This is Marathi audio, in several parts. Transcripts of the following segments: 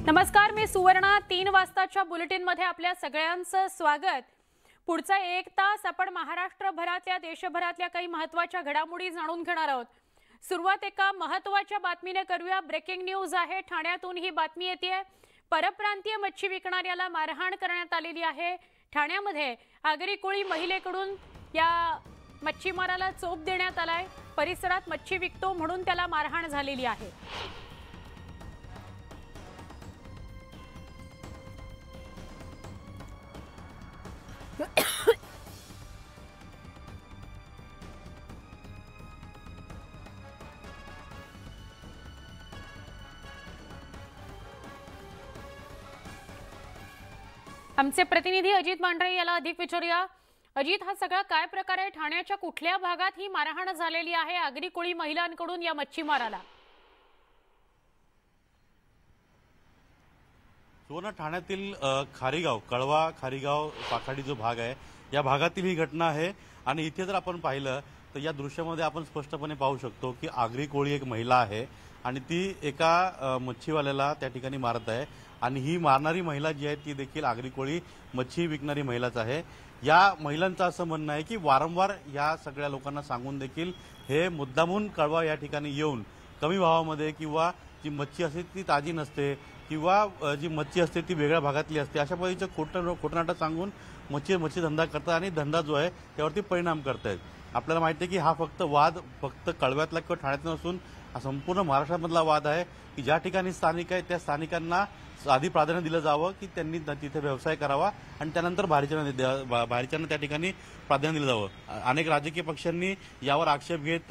नमस्कार, मी सुवर्णा. 3 वाजताच्या बुलेटिनमध्ये आपल्या सगळ्यांचं स्वागत. पुढचा 1 तास आपण महाराष्ट्रभरातल्या देशभरातल्या काही महत्त्वाच्या घडामोडी जाणून घेणार आहोत. सुरुवात एका महत्त्वाच्या बातमीने करूया. ब्रेकिंग न्यूज आहे. ठाण्यातून ही बातमी येते. परप्रांतीय मच्छी विकणाऱ्याला मारहाण करण्यात आलेली आहे. ठाण्यामध्ये आगरी कोळी महिलेकडून या मच्छीमाराला चोप देण्यात आलाय. परिसरात मच्छी विकतो म्हणून त्याला मारहाण झालेली आहे. आमचे प्रतिनिधी अजित मांढरे याला अधिक विचारूया. अजित, हा सगळा काय प्रकार आहे? ठाण्याच्या कुठल्या भागात ही मारहाण झालेली आहे आगरी कोळी महिलांकडून या मच्छीमाराला? ठाण्यातील खारीगाव, कळवा खारीगाव पाखाडी जो भाग आहे या भागातील ही घटना आहे. आणि इथे जर आपण पाहिलं तर या दृश्यामध्ये आपण स्पष्टपणे पाहू शकतो की आगरी कोळी एक महिला आहे आणि ती एका मच्छीवाल्याला त्या ठिकाणी मारत आहे. आणि ही मारणारी महिला जी आहे ती देखील आगरी कोळी मच्छी विकणारी महिलाच आहे. या महिलांचं असं म्हणणं आहे की वारंवार या सगळ्या लोकांना सांगून देखील हे मुद्दामून कळवा या ठिकाणी येऊन कमी भावामध्ये किंवा जी मच्छी असते ती ताजी नसते किंवा जी मच्छी असते ती वेगळ्या भागातली असते अशा पद्धतीचं खोटनाटं सांगून मच्छी धंदा करतात आणि धंदा जो आहे त्यावरती परिणाम करतायत. आपल्याला माहिती आहे की हा वाद फक्त कळव्यातला किंवा ठाण्यातला नसून हा संपूर्ण महाराष्ट्रामधला वाद आहे की ज्या ठिकाणी स्थानिक आहे त्या स्थानिकांना आधी प्राधान्य दिलं जावं की त्यांनी तिथे व्यवसाय करावा आणि त्यानंतर बाहेरच्यांना त्या ठिकाणी प्राधान्य दिलं जावं. अनेक राजकीय पक्षांनी यावर आक्षेप घेत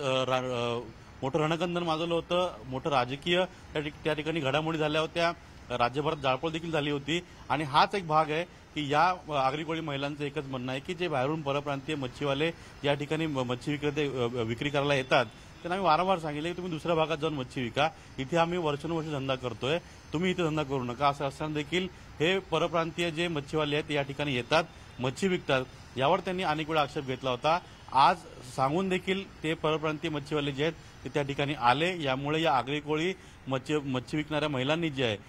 मोठं रणकंदन माजवलं होतं. मोठं राजकीय त्या ठिकाणी घडामोडी झाल्या होत्या. राज्यभरात जाळपोळ देखील झाली होती. आणि हाच एक भाग आहे की या आगरी कोळी महिलांचं एकच म्हणणं आहे की जे बाहेरून परप्रांतीय मच्छीवाले या ठिकाणी मच्छी विक्री करायला येतात त्यांना आम्ही वारंवार सांगितलं की तुम्ही दुसऱ्या भागात जाऊन मच्छी विका. इथे आम्ही वर्षानुवर्ष धंदा करतोय, तुम्ही इथे धंदा करू नका. असं असताना देखील हे परप्रांतीय जे मच्छीवाले आहेत या ठिकाणी येतात, मच्छी विकतात. यावर त्यांनी अनेक वेळा आक्षेप घेतला होता. आज सांगून देखील ते परप्रांतीय मच्छीवाले जे आहेत ते त्या ठिकाणी आले. यामुळे या आगरी कोळी मच्छी विकणाऱ्या महिलांनी जे आहे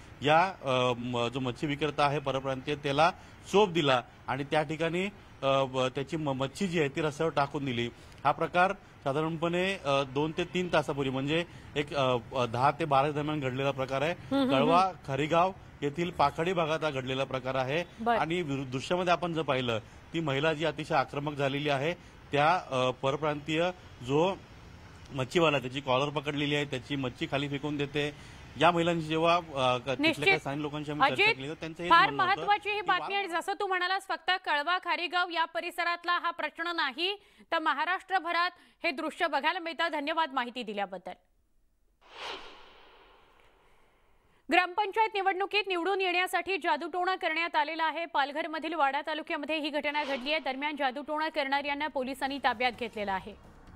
या जो मच्छी विक्रेता आहे परप्रांतीय त्याला चोप दिला आणि त्या ठिकाणी त्याची मच्छी जी आहे ती रस्त्यावर टाकून दिली. हा प्रकार साधारणपणे 2 ते 3 तासापूर्वी म्हणजे एक 10 ते 12 दरम्यान घडलेला प्रकार आहे. कळवा खारीगाव येथील पाखाडी भागात हा घडलेला प्रकार आहे. आणि दृश्यामध्ये आपण जर पाहिलं ती महिला जी अतिशय आक्रमक झालेली आहे त्या परप्रांतीय जो मच्छीवाला त्याची कॉलर पकडलेली आहे, त्याची मच्छी खाली फेकून देते. या महिलांची जेव्हा स्थानिक लोकांशी आम्ही चर्चा केली तर त्यांचं फार महत्त्वाची ही बातमी. आणि जसं तू म्हणालास फक्त कळवा खारीगाव या परिसरातला हा प्रश्न नाही तर महाराष्ट्रभरात हे दृश्य बघायला मिळतं. धन्यवाद माहिती दिल्याबद्दल. ग्रामपंचायत निवडणुकीत निवडून येण्यासाठी जादूटोणा करण्यात आलेला आहे. पालघरमधील वाडा तालुक्यामध्ये ही घटना घडली आहे. दरम्यान जादूटोणा करणाऱ्यांना पोलिसांनी ताब्यात घेतलेलं आहे.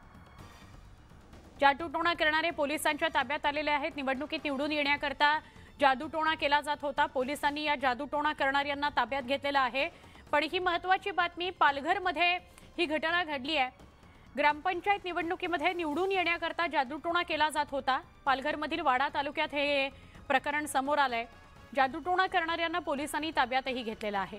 जादूटोणा करणारे पोलिसांच्या ताब्यात आलेले आहेत. निवडणुकीत निवडून येण्याकरता जादूटोणा केला जात होता. पोलिसांनी या जादूटोणा करणाऱ्यांना ताब्यात घेतलेलं आहे. पण ही महत्त्वाची बातमी, पालघरमध्ये ही घटना घडली आहे. ग्रामपंचायत निवडणुकीमध्ये निवडून येण्याकरता जादूटोणा केला जात होता. पालघरमधील वाडा तालुक्यात हे प्रकरण समोर आलंय. जादूटोणा करणाऱ्यांना पोलिसांनी ताब्यातही घेतलेलं आहे.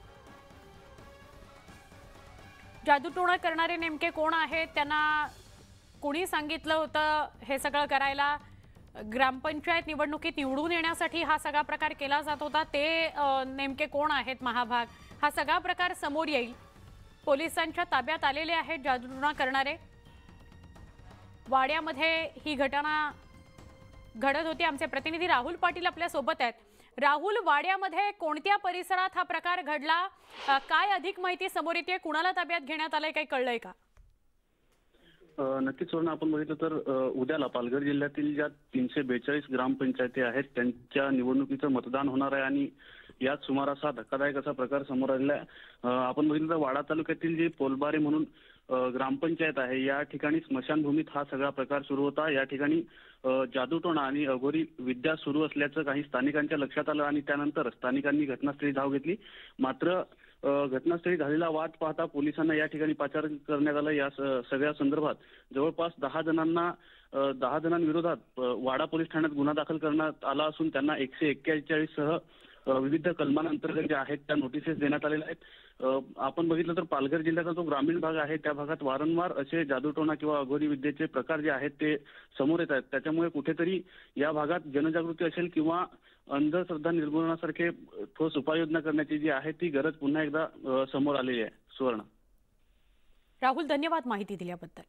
जादूटोणा करणारे नेमके कोण आहेत, त्यांना कोणी सांगितलं होतं हे सगळं करायला, ग्रामपंचायत निवडणुकीत निवडून येण्यासाठी हा सगळा प्रकार केला जात होता, ते नेमके कोण आहेत महाभाग, हा सगळा प्रकार समोर येईल. पोलिसांच्या ताब्यात आलेले आहेत जादूटोणा करणारे. वाड्यामध्ये ही घटना घडत होती. आमचे प्रतिनिधी राहुल पाटील आपल्या सोबत आहेत. राहुल, वाड्यामध्ये कोणत्या परिसरात हा प्रकार घडला, काय अधिक माहिती समोर येते, कुणाला ताब्यात घेण्यात आलंय, काही कळलंय का? नक्कीच सोडून आपण बघितलं तर उद्याला पालघर जिल्ह्यातील ज्या 342 ग्रामपंचायती आहेत त्यांच्या निवडणुकीचं मतदान होणार आहे आणि याच सुमारास हा धक्कादायक असा प्रकार समोर आलेला आहे. आपण बघितलं तर वाडा तालुक्यातील जी पोलबारी म्हणून ग्रामपंचायत आहे या ठिकाणी स्मशानभूमीत हा सगळा प्रकार सुरू होता. या ठिकाणी जादूटोणा आणि अघोरी विद्या सुरू असल्याचं काही स्थानिकांच्या लक्षात आलं आणि त्यानंतर स्थानिकांनी घटनास्थळी धाव घेतली. मात्र घटनास्थळी झालेला वाद पाहता पोलिसांना या ठिकाणी पाचारण करण्यात आलं। या सगळ्या संदर्भात जवळपास 10 जणांविरोधात वाडा पोलीस ठाण्यात गुन्हा दाखल करण्यात आला असून त्यांना 141 सह विविध कलमांअंतर्गत जे आहेत त्या नोटिसेस देण्यात आलेल्या आहेत। आपण बघितलं तर पालघर जिल्ह्याचा जो ग्रामीण भाग आहे त्या भागात वारंवार असे जादूटोणा किंवा अघोरी विद्येचे प्रकार जे आहेत ते समोर येत आहेत। त्याच्यामुळे कुठेतरी या भागात जनजागृती असेल किंवा अंधश्रद्धा निर्मूलनासारखे ठोस उपाययोजना करण्याची जी आहे ती गरज पुन्हा एकदा समोर आलेली आहे। सुवर्ण राहुल, धन्यवाद माहिती दिल्याबद्दल।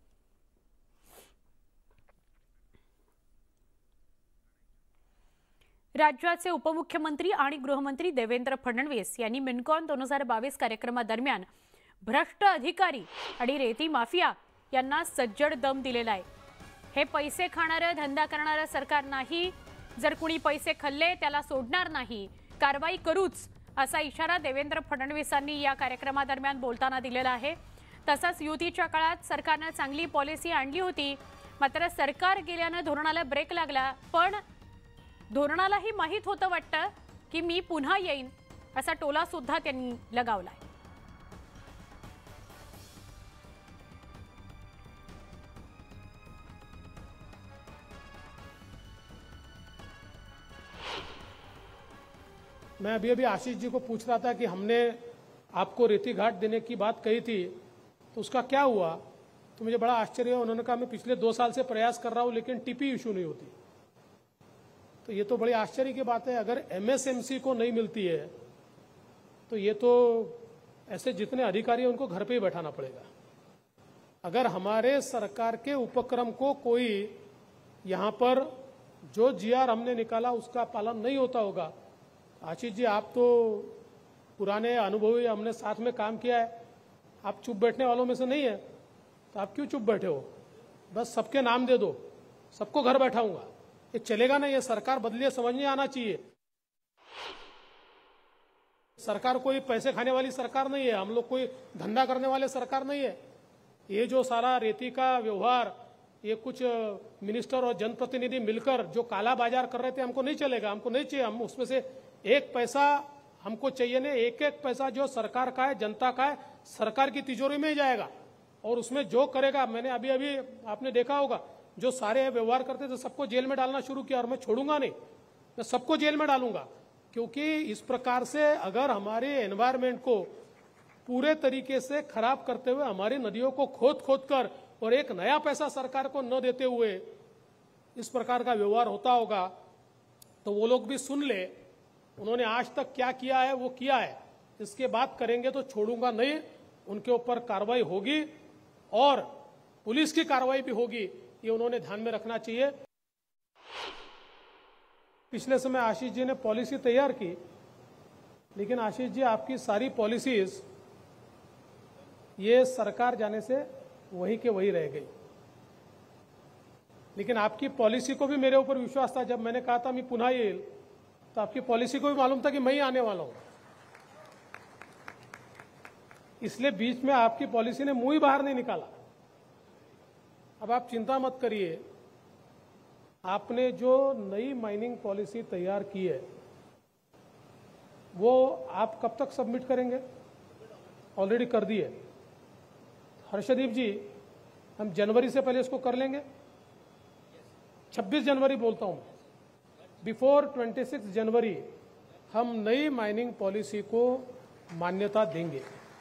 राज्याचे उपमुख्यमंत्री आणि गृहमंत्री देवेंद्र फडणवीस यांनी मिनकॉन 2022 कार्यक्रमादरम्यान भ्रष्ट अधिकारी आणि रेती माफिया यांना सज्जड दम दिलेला आहे। हे पैसे खाणारे धंदा करणारे सरकार नाही, जर कुणी पैसे खाल्ले त्याला सोडणार नाही, कारवाई करूच असा इशारा देवेंद्र फडणवीसांनी या कार्यक्रमादरम्यान बोलताना दिलेला आहे। तसंच युतीच्या काळात सरकारने चांगली पॉलिसी आणली होती, मात्र सरकार गेल्याने धोरणाला ब्रेक लागला, पण धोरणालाही माहित होतं वाटतं की मी पुन्हा येईन असा टोला सुद्धा त्यांनी लगावलाय। मैं अभी आशीष जी को पूछ रहा था कि हमने आपको रेती घाट देने की बात कही थी तो उसका क्या हुआ, तो मुझे बड़ा आश्चर्य हुआ। उन्होंने कहा मैं पिछले 2 साल से प्रयास कर रहा हूं लेकिन टीपी इशू नहीं होती। तो ये तो बड़ी आश्चर्य की बात है। अगर एमएसएमसी को नहीं मिलती है तो ये तो ऐसे जितने अधिकारी हैं उनको घर पे ही बैठाना पड़ेगा। अगर हमारे सरकार के उपक्रम को कोई यहाँ पर जो जीआर हमने निकाला उसका पालन नहीं होता होगा, आशीष जी आप तो पुराने अनुभवी, हमने साथ में काम किया है, आप चुप बैठने वालों में से नहीं है, तो आप क्यों चुप बैठे हो? बस सबके नाम दे दो, सबको घर बैठाऊंगा, ये चलेगा नहीं। ये सरकार बदलिए समझ में आना चाहिए। सरकार कोई पैसे खाने वाली सरकार नहीं है, हम लोग कोई धंधा करने वाले सरकार नहीं है। ये जो सारा रेती का व्यवहार, ये कुछ मिनिस्टर और जनप्रतिनिधि मिलकर जो काला बाजार कर रहे थे, हमको नहीं चलेगा, हमको नहीं चाहिए। हम उसमें से एक पैसा हमको चाहिए नहीं, एक एक पैसा जो सरकार का है, जनता का है, सरकार की तिजोरी में ही जाएगा। और उसमें जो करेगा, मैंने अभी अभी आपने देखा होगा, जो सारे व्यवहार करते थे सबको जेल में डालना शुरू किया, और मैं छोड़ूंगा नहीं, मैं सबको जेल में डालूंगा। क्योंकि इस प्रकार से अगर हमारे एनवायरमेंट को पूरे तरीके से खराब करते हुए हमारी नदियों को खोद खोद कर और एक नया पैसा सरकार को न देते हुए इस प्रकार का व्यवहार होता होगा, तो वो लोग भी सुन ले, उन्होंने आज तक क्या किया है वो किया है, इसके बाद करेंगे तो छोड़ूंगा नहीं, उनके ऊपर कार्रवाई होगी और पुलिस की कार्रवाई भी होगी, ये उन्होंने ध्यान में रखना चाहिए। पिछले समय आशीष जी ने पॉलिसी तैयार की, लेकिन आशीष जी आपकी सारी पॉलिसीज ये सरकार जाने से वही के वही रह गई। लेकिन आपकी पॉलिसी को भी मेरे ऊपर विश्वास था, जब मैंने कहा था मैं पुन्हा येईल, तो आपकी पॉलिसी को भी मालूम था कि मैं ही आने वाला हूं, इसलिए बीच में आपकी पॉलिसी ने मुंह ही बाहर नहीं निकाला। अब आप चिंता मत करिए, आपने जो नई माइनिंग पॉलिसी तैयार की है वो आप कब तक सबमिट करेंगे? ऑलरेडी कर दी है हर्षदीप जी, हम जनवरी से पहले इसको कर लेंगे। 26 जनवरी बोलता हूं, बिफोर 26 जनवरी हम नई माइनिंग पॉलिसी को मान्यता देंगे।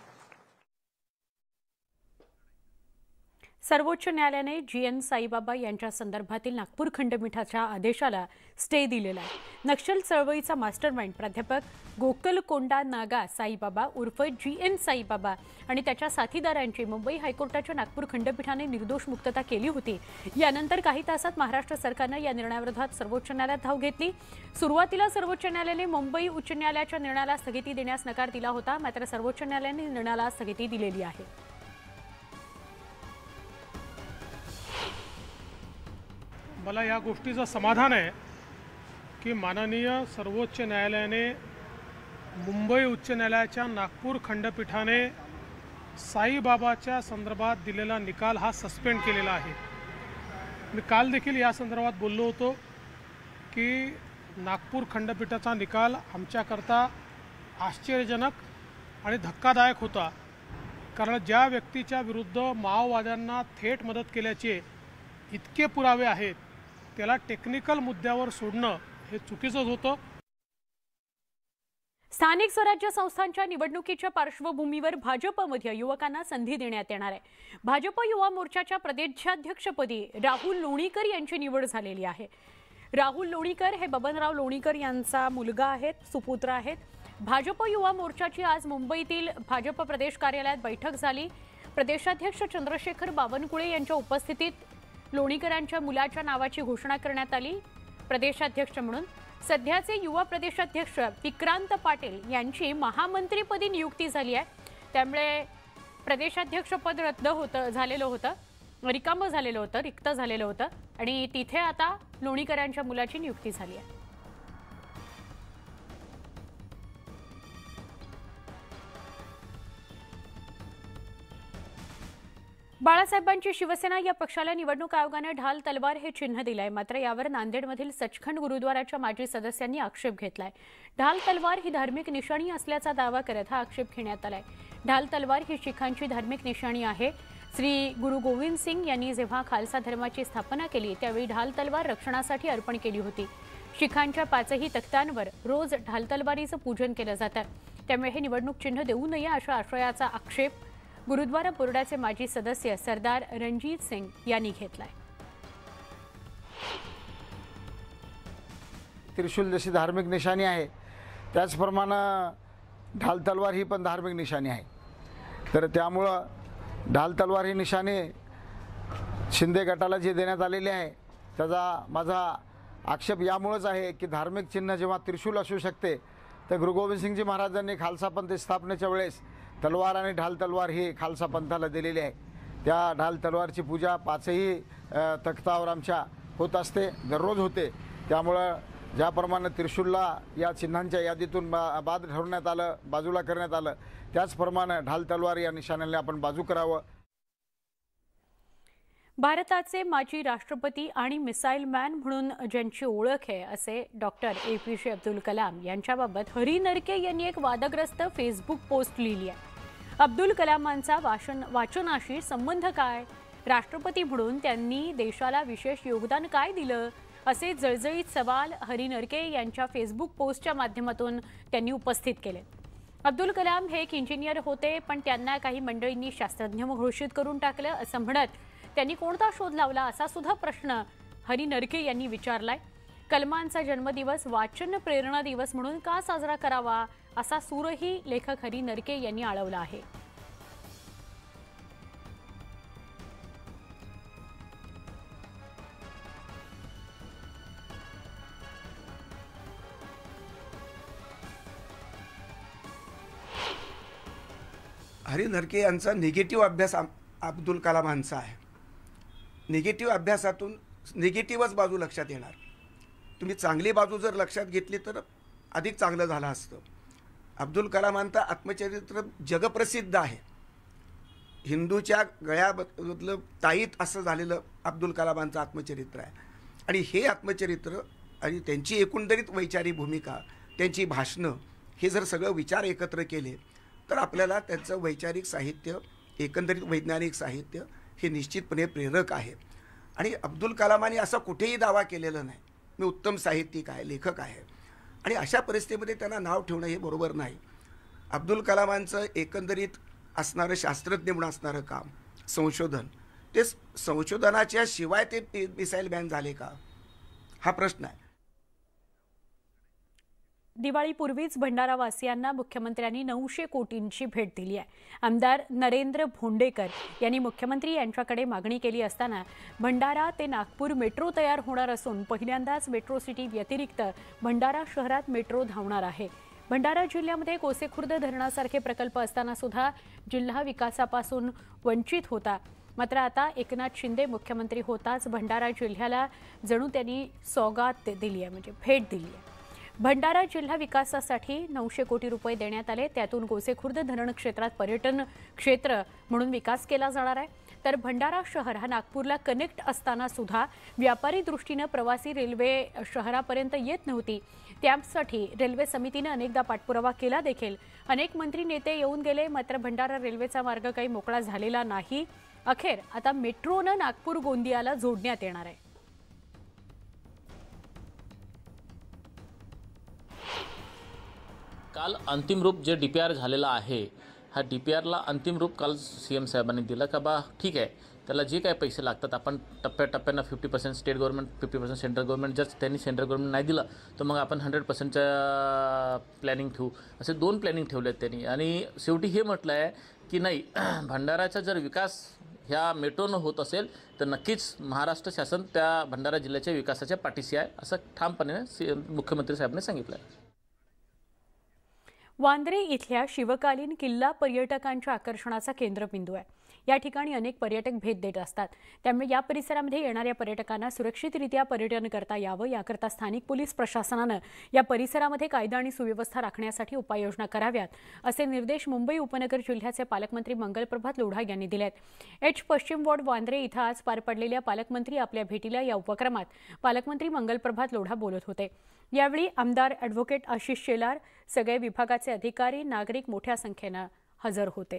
सर्वोच्च न्यायालयाने GN साईबाबा यांच्या संदर्भातील नागपूर खंडपीठाच्या आदेशाला स्टे दिलेला आहे। नक्षल चळवळीचा मास्टरमाइंड प्राध्यापक गोकलकोंडा नागा साईबाबा उर्फ GN साईबाबा आणि त्याच्या साथीदारांची मुंबई हायकोर्टाच्या नागपूर खंडपीठाने निर्दोष मुक्तता केली होती। यानंतर काही तासात महाराष्ट्र सरकारने या निर्णयाविरोधात सर्वोच्च न्यायालयात धाव घेतली। सुरुवातीला सर्वोच्च न्यायालयाने मुंबई उच्च न्यायालयाच्या निर्णयाला स्थगिती देण्यास नकार दिला होता, मात्र सर्वोच्च न्यायालयाने निर्णयाला स्थगिती दिलेली आहे। मला या गोष्टीचं समाधान आहे की माननीय सर्वोच्च न्यायालयाने मुंबई उच्च न्यायालयाच्या नागपूर खंडपीठाने साईबाबाच्या संदर्भात दिलेला निकाल हा सस्पेंड केलेला आहे। मी काल देखील या संदर्भात बोललो होतो की नागपूर खंडपीठाचा निकाल आमच्याकरता आश्चर्यजनक आणि धक्कादायक होता, कारण ज्या व्यक्तीच्या विरुद्ध माओवाद्यांना थेट मदत केल्याचे इतके पुरावे आहेत त्याला टेक्निकल मुद्द्यावर सोडणं हे चुकीचंच होतं. स्थानिक स्वराज्य संस्थांच्या निवडणुकीच्या पार्श्वभूमीवर भाजपमध्ये युवकांना संधी देण्यात येणार आहे. भाजप युवा मोर्चाच्या प्रदेशाध्यक्षपदी राहुल लोणीकर यांची निवड झालेली आहे. राहुल लोणीकर हे बबनराव लोणीकर यांचा मुलगा आहेत, सुपुत्र आहेत. भाजप युवा मोर्चाची आज मुंबईतील भाजप प्रदेश कार्यालयात बैठक झाली. प्रदेशाध्यक्ष चंद्रशेखर बावनकुळे यांच्या उपस्थितीत लोणीकरांच्या मुलाच्या नावाची घोषणा करण्यात आली प्रदेशाध्यक्ष म्हणून. सध्याचे युवा प्रदेशाध्यक्ष विक्रांत पाटील यांची महामंत्रीपदी नियुक्ती झाली आहे. त्यामुळे प्रदेशाध्यक्षपद रिक्त झालेलं होतं आणि तिथे आता लोणीकरांच्या मुलाची नियुक्ती झाली आहे. बाळासाहेबांची शिवसेना या पक्षाला निवडणूक आयोगाने ढाल तलवार हे चिन्ह दिलंय. मात्र यावर नांदेडमधील सचखंड गुरुद्वाराच्या माजी सदस्यांनी आक्षेप घेतलाय. ढाल तलवार ही धार्मिक निशाणी असल्याचा दावा करत हा आक्षेप घेण्यात आलाय. ढाल तलवार ही शिखांची धार्मिक निशाणी आहे. श्री गुरु गोविंद सिंग यांनी जेव्हा खालसा धर्माची स्थापना केली त्यावेळी ढाल तलवार रक्षणासाठी अर्पण केली होती. शिखांच्या 5ही तख्तांवर रोज ढाल तलवारीचं पूजन केलं जातं. त्यामुळे हे निवडणूक चिन्ह देऊ नये अशा आशयाचा आक्षेप गुरुद्वारा बोर्डाचे माजी सदस्य सरदार रणजीत सिंग यांनी घेतलाय. त्रिशूल जशी धार्मिक निशाणी आहे त्याचप्रमाणे ढाल तलवार ही पण धार्मिक निशाणी आहे. तर त्यामुळं ढाल तलवार ही निशाणी शिंदे गटाला जी देण्यात आलेली आहे त्याचा माझा आक्षेप यामुळेच आहे की धार्मिक चिन्ह जेव्हा त्रिशूल असू शकते तर गुरु गोविंद सिंगजी महाराजांनी खालसा पंथ स्थापनेच्या वेळेस तलवार आणि ढाल तलवार ही खालसा पंथाला दिलेली आहे. त्या ढाल तलवारची पूजा 5ही तख्तावर आमच्या होत असते, दररोज होते. त्यामुळं ज्याप्रमाणे त्रिशूलला या चिन्हांच्या यादीतून बाद ठरवण्यात आलं, बाजूला करण्यात आलं, त्याचप्रमाणे ढाल तलवार या निशाण्याला आपण बाजू करावं. भारताचे माजी राष्ट्रपती आणि मिसाईल मॅन म्हणून ज्यांची ओळख आहे असे डॉक्टर APJ अब्दुल कलाम यांच्याबाबत हरी नरके यांनी एक वादग्रस्त फेसबुक पोस्ट लिहिली आहे. अब्दुल कलामांचा वाचनाशी संबंध काय? राष्ट्रपती म्हणून त्यांनी देशाला विशेष योगदान काय दिलं? असे जळजळीत सवाल हरी नरके यांच्या फेसबुक पोस्टच्या माध्यमातून त्यांनी उपस्थित केले. अब्दुल कलाम हे एक इंजिनियर होते, पण त्यांना काही मंडळींनी शास्त्रज्ञ घोषित करून टाकलं असं म्हणत त्यांनी कोणता शोध लावला असा सुद्धा प्रश्न हरी नरके यांनी विचारलाय. कलमांचा जन्मदिवस वाचन प्रेरणा दिवस म्हणून का साजरा करावा असा सूरही लेखक हरी नरके यांनी आळवला आहे. हरी नरके यांचा निगेटिव्ह अभ्यास अब्दुल कलामांचा आहे. निगेटिव्ह अभ्यासातून निगेटिव्हच बाजू लक्षात येणार. तुम्ही चांगली बाजू जर लक्षात घेतली तर अधिक चांगलं झालं असतं. अब्दुल कलामांचं आत्मचरित्र जगप्रसिद्ध आहे. हिंदूच्या गळ्याबद्दल ताईत असं झालेलं अब्दुल कलामांचं आत्मचरित्र आहे. आणि हे आत्मचरित्र आणि त्यांची एकंदरीत वैचारिक भूमिका, त्यांची भाषणं, हे जर सगळं विचार एकत्र केले तर आपल्याला त्यांचं वैचारिक साहित्य, एकंदरीत वैज्ञानिक साहित्य हे निश्चितपणे प्रेरक आहे. आणि अब्दुल कलामांनी असा कुठेही दावा केलेला नाही मी उत्तम साहित्यिक आहे, लेखक आहे. आणि अशा परिस्थितीमध्ये त्यांना नाव ठेवणं हे बरोबर नाही. अब्दुल कलामांचं एकंदरीत असणारं शास्त्रज्ञ म्हणून असणारं काम, संशोधन, ते संशोधनाच्या शिवाय ते मिसाईल बॅन झाले का हा प्रश्न आहे. दिवाळीपूर्वीच भंडारावासियांना मुख्यमंत्र्यांनी 900 कोटींची भेट दिली आहे. आमदार नरेंद्र भोंडेकर यांनी मुख्यमंत्री यांच्याकडे मागणी केली असताना भंडारा ते नागपूर मेट्रो तयार होणार असून पहिल्यांदाच मेट्रो सिटी व्यतिरिक्त भंडारा शहरात मेट्रो धावणार आहे. भंडारा जिल्ह्यामध्ये कोसेखुर्द धरणासारखे प्रकल्प असताना सुद्धा जिल्हा विकासापासून वंचित होता. मात्र आता एकनाथ शिंदे मुख्यमंत्री होताच भंडारा जिल्ह्याला जणू त्यांनी सौगात दिली आहे, म्हणजे भेट दिली आहे. भंडारा जिल्हा विकासासाठी 900 कोटी रुपये देण्यात आले। त्यातून गोसेखुर्द धरण क्षेत्रात पर्यटन क्षेत्र म्हणून विकास केला जाणार आहे। तर भंडारा शहर हा नागपूरला कनेक्ट असताना सुद्धा व्यापारी दृष्टीने प्रवासी रेल्वे शहरापर्यंत येत नव्हती। त्यासाठी रेल्वे समितीने अनेकदा पाठपुरावा केला देखील। अनेक मंत्री नेते येऊन गेले, मात्र भंडारा रेल्वेचा मार्ग काही मोकळा झालेला नाही। अखेर आता मेट्रोने नागपूर गोंदियाला जोडण्यात येणार आहे। काल अंतिम रूप जे DPR झालेला आहे, हा DPRला अंतिम रूप काल CM साहेबांनी दिलं का बा ठीक आहे, त्याला जे काय पैसे लागतात आपण टप्प्याटप्प्यानं 50% स्टेट गव्हर्नमेंट 50% सेंट्रल गव्हर्नमेंट, जर त्यांनी सेंट्रल गव्हर्नमेंट नाही दिलं तर मग आपण 100%च्या प्लॅनिंग ठेवू, असे 2 प्लॅनिंग ठेवले आहेत त्यांनी। आणि शेवटी हे म्हटलं आहे की नाही, भंडाराचा जर विकास ह्या मेट्रोनं होत असेल तर नक्कीच महाराष्ट्र शासन त्या भंडारा जिल्ह्याच्या विकासाच्या पाठीशी आहे, असं ठामपणे मुख्यमंत्री साहेबांनी सांगितलं आहे। वांद्रे इथल्या शिवकालीन किल्ला पर्यटकांच्या आकर्षणाचा केंद्रबिंदू आहे। या ठिकाणी अनेक पर्यटक भेट देत असतात, त्यामुळे या परिसरामध्ये येणाऱ्या पर्यटकांना सुरक्षितरित्या पर्यटन करता यावं याकरता स्थानिक पोलीस प्रशासनानं या परिसरामध्ये कायदा आणि सुव्यवस्था राखण्यासाठी उपाययोजना कराव्यात, असे निर्देश मुंबई उपनगर जिल्ह्याचे पालकमंत्री मंगलप्रभात लोढा यांनी दिले आहेत। पश्चिम वॉर्ड वांद्रे इथं आज पार पडलेल्या पालकमंत्री आपल्या भेटीला या उपक्रमात पालकमंत्री मंगलप्रभात लोढा बोलत होते। यावेळी आमदार ॲडव्होकेट आशिष शेलार, सगळे विभागाचे अधिकारी, नागरिक मोठ्या संख्येने हजर होते।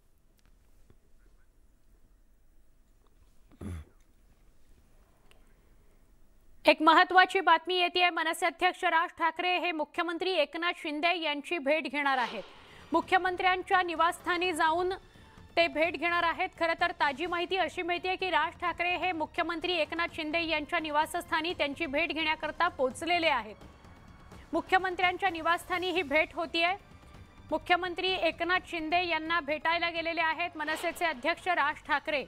एक महत्त्वाची बातमी येते। मनसे अध्यक्ष राज ठाकरे हे मुख्यमंत्री एकनाथ शिंदे यांची भेट घेणार आहेत। मुख्यमंत्र्यांच्या निवासस्थानी जाऊन ते भेट घेणार आहेत। खरं तर ताजी माहिती अशी मिळते की राज ठाकरे हे मुख्यमंत्री एकनाथ शिंदे यांच्या निवासस्थानी त्यांची भेट घेण्याकरता पोहोचलेले आहेत। मुख्यमंत्र्यांच्या निवासस्थानी ही भेट होतीये। मुख्यमंत्री एकनाथ शिंदे यांना भेटायला गेलेले आहेत मनसेचे अध्यक्ष राज ठाकरे।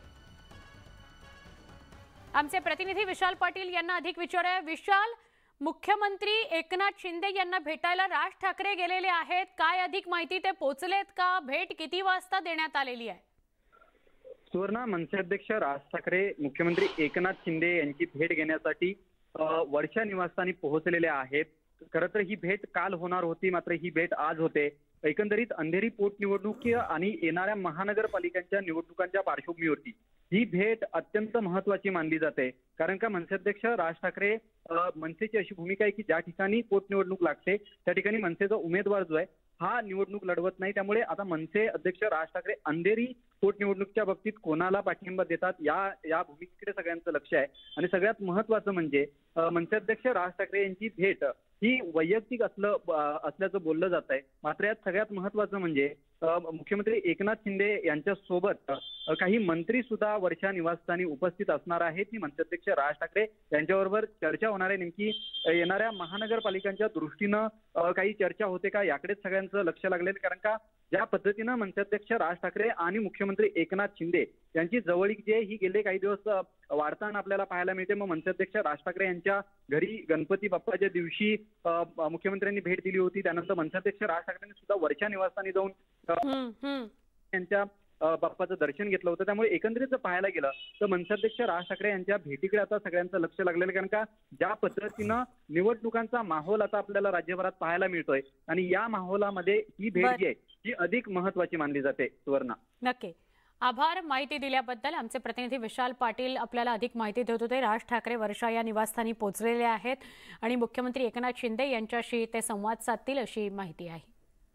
आमचे प्रतिनिधी विशाल पाटील यांना अधिक विचारूया। विशाल, मुख्यमंत्री एकनाथ शिंदे यांना भेटायला राज ठाकरे गेलेले आहेत, काय अधिक माहिती, ते पोहोचलेत का? भेट किती वाजता देण्यात आलेली आहे? सुवर्णा, मनसे अध्यक्ष राज ठाकरे मुख्यमंत्री एकनाथ शिंदे यांची भेट घेण्यासाठी वर्षा निवासस्थानी पोहोचलेले आहेत। खरं तर ही भेट काल होणार होती, मात्र ही भेट आज होते। एकंदरीत अंधेरी पोटनिवडणूक आणि येणाऱ्या महानगरपालिकांच्या निवडणुकांच्या पार्श्वभूमीवरती ही भेट अत्यंत महत्त्वाची मानली जाते। कारण का मनसे अध्यक्ष राज ठाकरे, मनसेची अशी भूमिका आहे की ज्या ठिकाणी पोटनिवडणूक लागते त्या ठिकाणी मनसेचा उमेदवार जो आहे हा निवडणूक लढवत नाही। त्यामुळे आता मनसे अध्यक्ष राज ठाकरे अंधेरी पोटनिवडणुकीच्या बाबतीत कोणाला पाठिंबा देतात या भूमिकेकडे सगळ्यांचं लक्ष आहे। आणि सगळ्यात महत्त्वाचं म्हणजे मनसे अध्यक्ष राज ठाकरे यांची भेट ही वैयक्तिक असल्याचं बोललं जात आहे। मात्र यात सगळ्यात महत्त्वाचं म्हणजे मुख्यमंत्री एकनाथ शिंदे यांच्या सोबत काही मंत्री सुद्धा वर्षा निवासस्थानी उपस्थित असणार आहेत। ही मनसे अध्यक्ष राज ठाकरे यांच्याबरोबर चर्चा होणार आहे। नेमकी येणाऱ्या महानगरपालिकांच्या दृष्टीनं काही चर्चा होते का याकडेच सगळ्यांचं लक्ष लागलेलं। कारण का ज्या पद्धतीनं मनसे अध्यक्ष राज ठाकरे आणि मुख्यमंत्री एकनाथ शिंदे यांची जवळीक जी आहे ही गेले काही दिवस वाढताना आपल्याला पाहायला मिळते। मग मनसे अध्यक्ष राज ठाकरे यांच्या घरी गणपती बाप्पाच्या दिवशी मुख्यमंत्र्यांनी भेट दिली होती। त्यानंतर मनसे अध्यक्ष राज ठाकरेंनी सुद्धा वर्षा निवासस्थानी जाऊन त्यांच्या बाप्पाचं दर्शन घेतलं होतं। त्यामुळे एकंदरीत जर पाहायला गेलं तर मनसे अध्यक्ष राज ठाकरे यांच्या भेटीकडे आता सगळ्यांचं लक्ष लागलेलं। कारण का ज्या पद्धतीनं निवडणुकांचा माहोल आता आपल्याला राज्यभरात पाहायला मिळतोय आणि या माहोलामध्ये ही भेट जी आहे ही अधिक महत्त्वाची मानली जाते। सुवर्णा, नक्की आभार माहिती दिल्याबद्दल। आमचे प्रतिनिधी विशाल पाटील आपल्याला अधिक माहिती देत होते। राज ठाकरे वर्षा या निवासस्थानी पोहोचलेले आहेत आणि मुख्यमंत्री एकनाथ शिंदे यांच्याशी ते संवाद साधतील अशी माहिती आहे।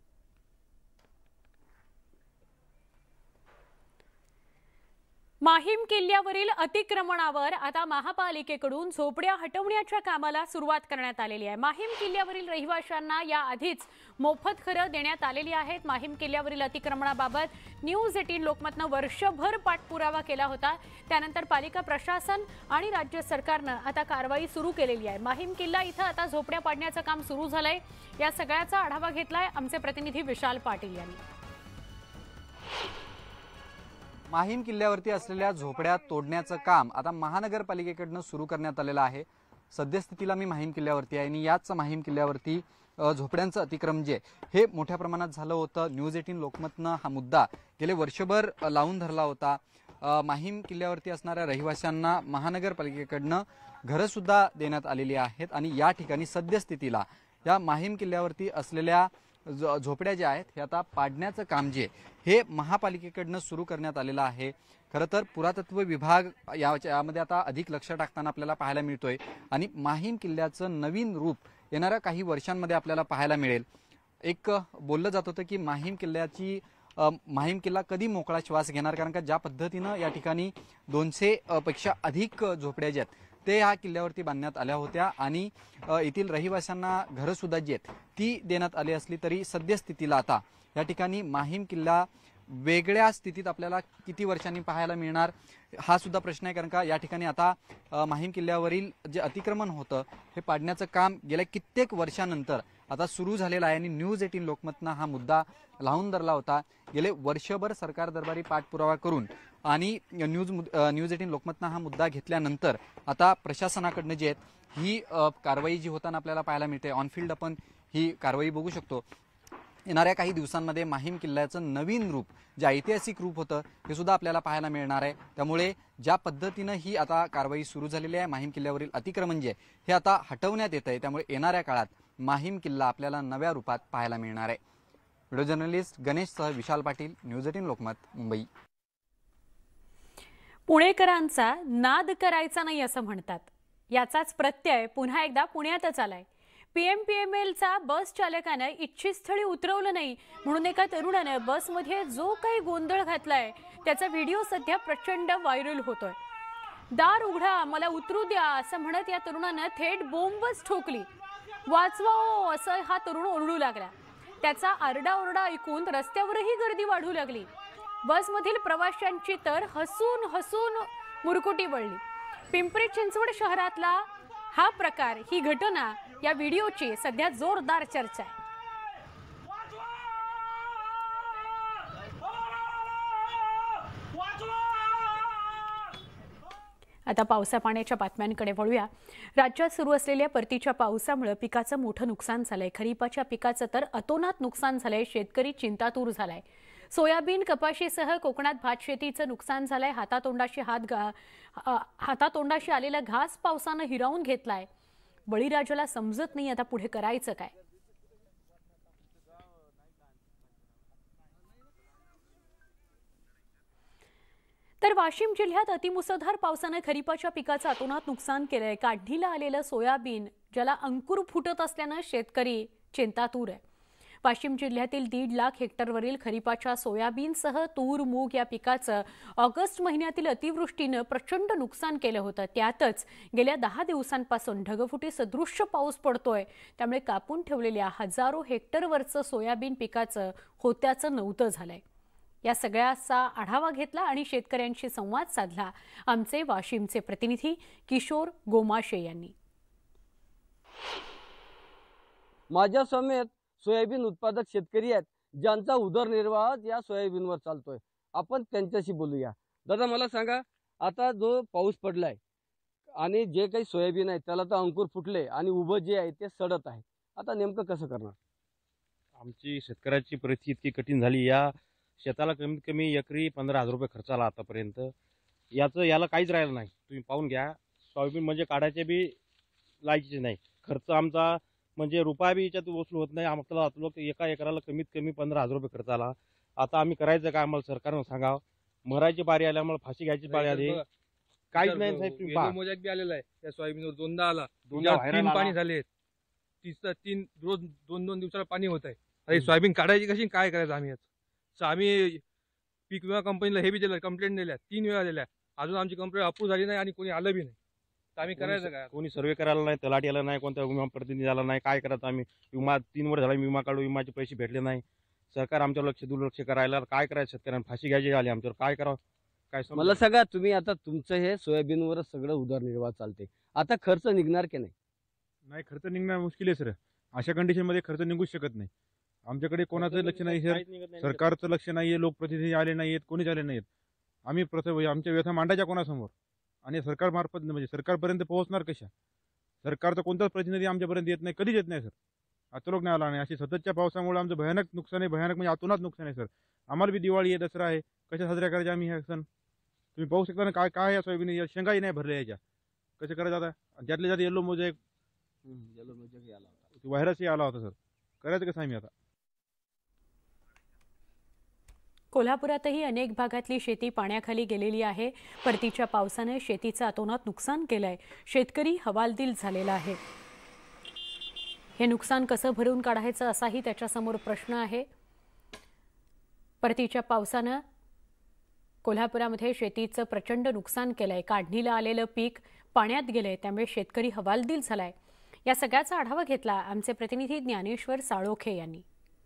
माहीम किल्ल्यावरील अतिक्रमणावर आता महापालिकेकडून झोपड्या हटवण्याच्या कामाला सुरुवात करण्यात आलेली आहे। माहीम किल्ल्यावरील रहिवाशांना या आधीच मोफत घरं देण्यात आलेली आहेत। माहीम किल्ल्यावरील अतिक्रमणाबाबत न्यूज 18 लोकमतनं वर्षभर पाठपुरावा केला होता। त्यानंतर पालिका प्रशासन आणि राज्य सरकारनं आता कारवाई सुरू केलेली आहे। माहीम किल्ला इथं आता झोपड्या पाडण्याचं काम सुरू झालंय। या सगळ्याचा आढावा घेतलाय आमचे प्रतिनिधी विशाल पाटील यांनी। माहीम किल्ल्यावरती असलेल्या झोपड्या तोडण्याचं काम आता महानगरपालिकेकडून सुरू करण्यात आलेलं आहे। सद्यस्थितीला मी माहीम किल्ल्यावरती आहे आणि याच माहीम किल्ल्यावरती झोपड्यांचं अतिक्रमण जे हे मोठ्या प्रमाणात झालं होतं। न्यूज 18 लोकमतनं हा मुद्दा गेले वर्षभर लावून धरला होता। माहीम किल्ल्यावरती असणाऱ्या रहिवाशांना महानगरपालिकेकडून घरं सुद्धा देण्यात आलेली आहेत आणि या ठिकाणी सद्यस्थितीला या माहीम किल्ल्यावरती असलेल्या झोपड्या ज्या आहेत हे आता पाडण्याचं काम जे हे महापालिकेकडनं सुरू करण्यात आलेलं आहे। खरं तर पुरातत्व विभाग यामध्ये आता अधिक लक्ष टाकताना आपल्याला पाहायला मिळतोय आणि माहीम किल्ल्याचं नवीन रूप येणाऱ्या काही वर्षांमध्ये आपल्याला पाहायला मिळेल। एक बोललं जात होतं की माहीम किल्ला कधी मोकळा श्वास घेणार, कारण का ज्या पद्धतीनं या ठिकाणी 200 पेक्षा अधिक झोपड्या ज्या आहेत ते ह्या किल्ल्यावरती बांधण्यात आल्या होत्या आणि येथील रहिवाशांना घरं सुद्धा जी आहेत ती देण्यात आली असली तरी सद्यस्थितीला आता या ठिकाणी माहीम किल्ला वेगळ्या स्थितीत आपल्याला किती वर्षांनी पाहायला मिळणार हा सुद्धा प्रश्न आहे। कारण का या ठिकाणी आता माहीम किल्ल्यावरील जे अतिक्रमण होतं हे पाडण्याचं काम गेल्या कित्येक वर्षानंतर आता सुरू झालेला आहे आणि न्यूज 18 लोकमतनं हा मुद्दा लावून धरला होता। गेले वर्षभर सरकार दरबारी पाठपुरावा करून आणि न्यूज 18 लोकमतनं हा मुद्दा घेतल्यानंतर आता प्रशासनाकडनं जी आहेत ही कारवाई जी होताना आपल्याला पाहायला मिळते। ऑनफिल्ड आपण ही कारवाई बघू शकतो। येणाऱ्या काही दिवसांमध्ये माहीम किल्ल्याचं नवीन रूप जे ऐतिहासिक रूप होतं हे सुद्धा आपल्याला पाहायला मिळणार आहे। त्यामुळे ज्या पद्धतीनं ही आता कारवाई सुरू झालेली आहे, माहीम किल्ल्यावरील अतिक्रमण जे हे आता हटवण्यात येत आहे, त्यामुळे येणाऱ्या काळात माहीम किल्ला आपल्याला नव्या रूपात पाहायला मिळणार आहे। व्हिडिओ जर्नलिस्ट गणेशसह विशाल पाटील, न्यूज 18 लोकमत, मुंबई। पुणेकरांचा नाद करायचा नाही असं म्हणतात, याचाच प्रत्यय पुन्हा एकदा पुण्यातच आलाय। PMPMLचा बस चालकाने इच्छितस्थळी उतरवलं नाही म्हणून एका तरुणाने बसमध्ये जो काही गोंधळ घातलाय त्याचा व्हिडिओ सध्या प्रचंड व्हायरल होतोय। दार उघडा, मला उतरू द्या असं म्हणत या तरुणाने थेट बोंबच ठोकली। वाचवा असं हा तरुण ओरडू लागला। त्याचा आरडाओरडा ऐकून रस्त्यावरही गर्दी वाढू लागली। बसमधील प्रवाशांची तर हसून हसून मुरकुटी वळली। पिंपरी चिंचवड शहरातला हा प्रकार, ही घटना, या व्हिडिओची सध्या जोरदार चर्चा आहे। आता पावसा पाण्याच्या बातम्यांकडे वळूया। राज्यात सुरू असलेल्या परतीच्या पावसामुळे पिकाचं मोठं नुकसान झालंय। खरीपाच्या पिकाचं तर अतोनात नुकसान झालंय। शेतकरी चिंतातूर झालाय। सोयाबीन, कपाशीसह कोकणात भात शेतीचं नुकसान झालंय। हातातोंडाशी आलेला घास पावसानं हिरावून घेतलाय। बळीराजाला समजत नाही आता पुढे करायचं काय। तर वाशिम जिल्ह्यात अतिमुसळधार पावसाने खरीपाच्या पिकाचं अतोनात नुकसान केलंय। काढणीला आलेलं सोयाबीन ज्याला अंकुर फुटत असल्यानं शेतकरी चिंतातूर आहे। वाशिम जिल्ह्यातील 1.5 लाख हेक्टरवरील खरीपाच्या सोयाबीनसह तूर, मूग या पिकाचं ऑगस्ट महिन्यातील अतिवृष्टीनं प्रचंड नुकसान केलं होतं। त्यातच गेल्या 10 दिवसांपासून ढगफुटी सदृश्य पाऊस पडतोय, त्यामुळे कापून ठेवलेल्या हजारो हेक्टरवरचं सोयाबीन पिकाचं होत्याचं नव्हतं झालंय। या सगळ्याचा आढावा घेतला आणि शेतकऱ्यांशी संवाद साधला आमचे वाशिमचे प्रतिनिधी किशोर गोमाशे यांनी। माझ्या समेत सोयाबीन उत्पादक शेतकरी आहेत ज्यांचा उदरनिर्वाह या सोयाबीनवर चालतोय। आपण त्यांच्याशी बोलूया। दादा, मला सांगा, आता जो पाऊस पडलाय आणि जे काही सोयाबीन आहे त्याला तर अंकुर फुटले आणि उभं जे आहे ते सडत आहे, आता नेमकं कसं करणार? आमची शेतकऱ्याची परिस्थिती इतकी कठीण झाली, या शेताला कमीत कमी एकरी 15,000 रुपये खर्च आला आतापर्यंत। याला काहीच राहिलं नाही। तुम्ही पाहून घ्या, सोयाबीन म्हणजे काढायचे बी लायकीचे नाही। खर्च आमचा म्हणजे रुपया बी याच्यात वसूल होत नाही। आम्हाला लोक एका एकराला कमीत कमी 15,000 रुपये खर्च आला। आता आम्ही करायचं काय? आम्हाला सरकारनं सांगावं। मरायची बारी आली, आम्हाला फाशी घ्यायची बारी आली, काहीच नाही साहेब। तुम्ही पहा, मोजाक बी आलेला आहे त्या सोयाबीनवर, दोनदा आला, व्हायरल आला। पाणी झाले, तीन रोज 2-2 दिवसाला पाणी होत आहे। अरे सोयाबीन काढायची कशी, काय करायचं आम्ही? आम्ही पीक विमा कंपनीला हे बी दिलं, कंप्लेंट दिल्या, 3 वेळा दिल्या, अजून आमची कंप्लेंट अप्रूव्ह झाली नाही आणि कोणी आलं बी नाही। तर आम्ही करायचं काय? कोणी सर्वे करायला नाही, तलाठी आला नाही, कोणत्या विमा प्रतिनिधी आला नाही, काय करायचं आम्ही? विमा 3 वर्ष झाला विमा काढू, विमाचे पैसे भेटले नाही। सरकार आमच्यावर दुर्लक्ष करायला, काय करायचं? शेतकऱ्यांना फाशी घ्यायची आली, आमच्यावर काय करावं? काय मला सांगा, तुम्ही आता तुमचं हे सोयाबीनवरच सगळं उदरनिर्वाह चालते, आता खर्च निघणार की नाही? नाही, खर्च निघणं मुश्किल आहे सर। अशा कंडिशन मध्ये खर्च निघूच शकत नाही। आमच्याकडे कोणाचं लक्ष नाही सर, सरकारचं लक्ष नाहीये, लोकप्रतिनिधी आले नाहीत, कोणीच आले नाहीत। आम्ही आमच्या व्यथा मांडायच्या कोणासमोर आणि सरकार मार्फत म्हणजे सरकारपर्यंत पोहोचणार कशा? सरकारचा कोणताच प्रतिनिधी आमच्यापर्यंत येत नाही, कधीच येत नाही सर। आता लोक नाही आला नाही। अशी सततच्या पावसामुळे आमचं भयानक नुकसान आहे, भयानक म्हणजे अतोनात नुकसान आहे सर। आम्हाला बी दिवाळी आहे, दसरा आहे, कशा साजऱ्या करायच्या आम्ही हे सण? तुम्ही पाहू शकता ना, काय काय या सोयाबीन शेंगाही नाही भरल्या याच्या, कसे करायचं आता? ज्यातले ज्यात येलो मोजेक व्हायरसही आला होता सर. करायचं कसं आम्ही आता? कोल्हापुरातही अनेक भागातली शेती पाण्याखाली गेलेली आहे. परतीच्या पावसाने शेतीचं अतोनात नुकसान केलंय. शेतकरी हवालदिल झालेला आहे. हे नुकसान कसं भरून काढायचं असाही त्याच्यासमोर प्रश्न आहे. परतीच्या पावसानं कोल्हापुरामध्ये शेतीचं प्रचंड नुकसान केलंय. काढणीला आलेलं पीक पाण्यात गेलंय, त्यामुळे शेतकरी हवालदिल झालाय. या सगळ्याचा आढावा घेतला आमचे प्रतिनिधी ज्ञानेश्वर साळोखे यांनी.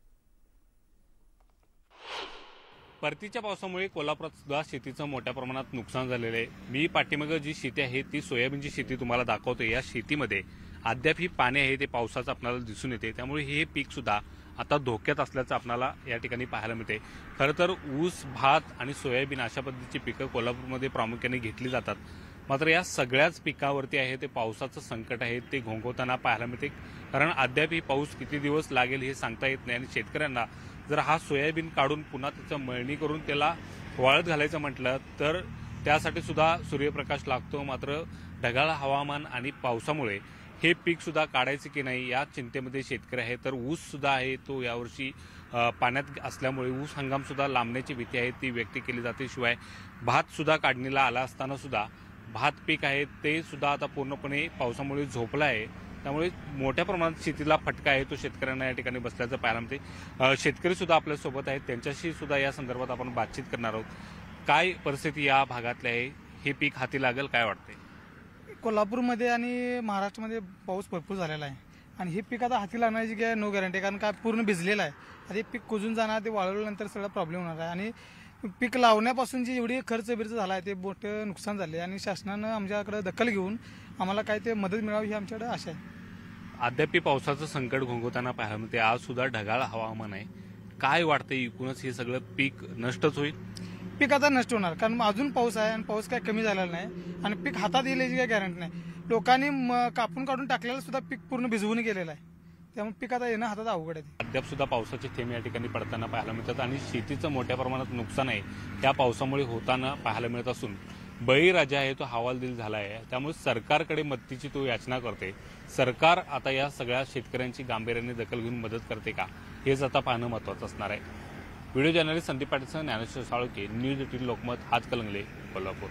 परतीच्या पावसामुळे कोल्हापुरात सुद्धा शेतीचं मोठ्या प्रमाणात नुकसान झालेलं आहे. मी पाठीमागं जी शेती आहे ती सोयाबीनची शेती तुम्हाला दाखवते. या शेतीमध्ये अद्याप ही पाणी आहे ते पावसाचं आपल्याला दिसून येते. त्यामुळे हे पीक सुद्धा आता धोक्यात असल्याचं आपल्याला या ठिकाणी पाहायला मिळते. खरं तर ऊस, भात आणि सोयाबीन अशा पद्धतीची पिकं कोल्हापूरमध्ये प्रामुख्याने घेतली जातात. मात्र या सगळ्याच पिकावरती आहे ते पावसाचं संकट आहे ते घोंघवताना पाहायला मिळते. कारण अद्याप ही पाऊस किती दिवस लागेल हे सांगता येत नाही. आणि शेतकऱ्यांना जर हा सोयाबीन काढून पुन्हा त्याचं मळणी करून त्याला वाळत घालायचं म्हटलं तर त्यासाठी सुद्धा सूर्यप्रकाश लागतो. मात्र ढगाळ हवामान आणि पावसामुळे हे पीक सुद्धा काढायचं की नाही या चिंतेमध्ये शेतकरी आहे. तर ऊस सुद्धा आहे तो यावर्षी पाण्यात असल्यामुळे ऊस हंगाम सुद्धा लांबण्याची भीती आहे ती व्यक्त केली जाते. शिवाय भात सुद्धा काढणीला आला असताना सुद्धा भात पीक आहे ते सुद्धा आता पूर्णपणे पावसामुळे झोपलं आहे. त्यामुळे मोठ्या प्रमाणात शेतीला फटका आहे तो शेतकऱ्यांना या ठिकाणी बसल्याचं पाहायला मिळते. शेतकरी सुद्धा आपल्यासोबत आहेत, त्यांच्याशी सुद्धा या संदर्भात आपण बातचीत करणार आहोत. काय परिस्थिती या भागातली आहे, हे पीक हाती लागेल काय वाटते? कोल्हापूरमध्ये आणि महाराष्ट्रामध्ये पाऊस भरपूर झालेला आहे आणि हे पीक आता हाती लागण्याची काय नो गॅरंटी, कारण काय पूर्ण भिजलेलं आहे. आता हे पीक कुजून जाणार, ते वाळवल्यानंतर सगळा प्रॉब्लेम होणार आहे. आणि पीक लावण्यापासून जी एवढी खर्च झाला आहे ते मोठं नुकसान झाले आणि शासनानं आमच्याकडे दखल घेऊन आम्हाला काय ते मदत मिळावी ही आमच्याकडे आशा आहे. अद्याप पावसाचं संकट घोंघवताना पाहायला मिळते. आज सुद्धा ढगाळ हवामान आहे. काय वाटतं एकूणच हे सगळं पीक नष्टच होईल? पीक आता नष्ट होणार, कारण अजून पाऊस आहे आणि पाऊस काय कमी झालेला नाही आणि पीक हातात येईल याची काही गॅरंटी नाही. लोकांनी कापून काढून टाकलेलं सुद्धा पीक पूर्ण भिजवून गेलेलं आहे. त्यामुळे पीक आता येणं हातात अवघड आहे. अद्याप सुद्धा पावसाचे थेंब या ठिकाणी पडताना पाहायला मिळतात आणि शेतीचं मोठ्या प्रमाणात नुकसान आहे त्या पावसामुळे होताना पाहायला मिळत असून बळीराजा आहे तो हवालदिल झाला आहे. त्यामुळे सरकारकडे मदतीची तो याचना करते. सरकार आता या सगळ्या शेतकऱ्यांची गांभीर्याने दखल घेऊन मदत करते का, हेच आता पाहणं महत्त्वाचं असणार आहे. व्हिडिओ जर्नलिस्ट संदीप पाटीलसह ज्ञानेश्वर साळोखे, न्यूज 18 लोकमत, हातकणंगले, कोल्हापूर.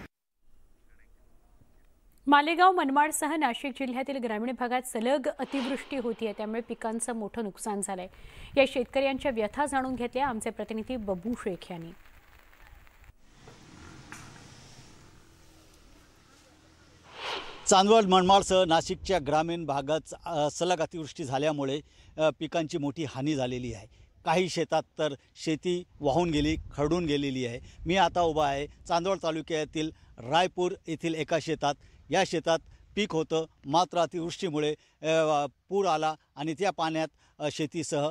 मालेगाव, मनमाडसह नाशिक जिल्ह्यातील ग्रामीण भागात सलग अतिवृष्टी होतीये, त्यामुळे पिकांचं मोठं नुकसान झालंय. या शेतकऱ्यांच्या व्यथा जाणून घेतल्या आमचे प्रतिनिधी बबू शेख यांनी. चांदवड, मनमाडसह नाशिकच्या ग्रामीण भागात सलग अतिवृष्टी झाल्यामुळे पिकांची मोठी हानी झालेली आहे. काही शेतात तर शेती वाहून गेली, खरडून गेलेली आहे. मी आता उभा आहे चांदवड तालुक्यातील रायपूर येथील एका शेतात. या शेतात पीक होतं, मात्र अतिवृष्टीमुळे पूर आला आणि त्या पाण्यात शेतीसह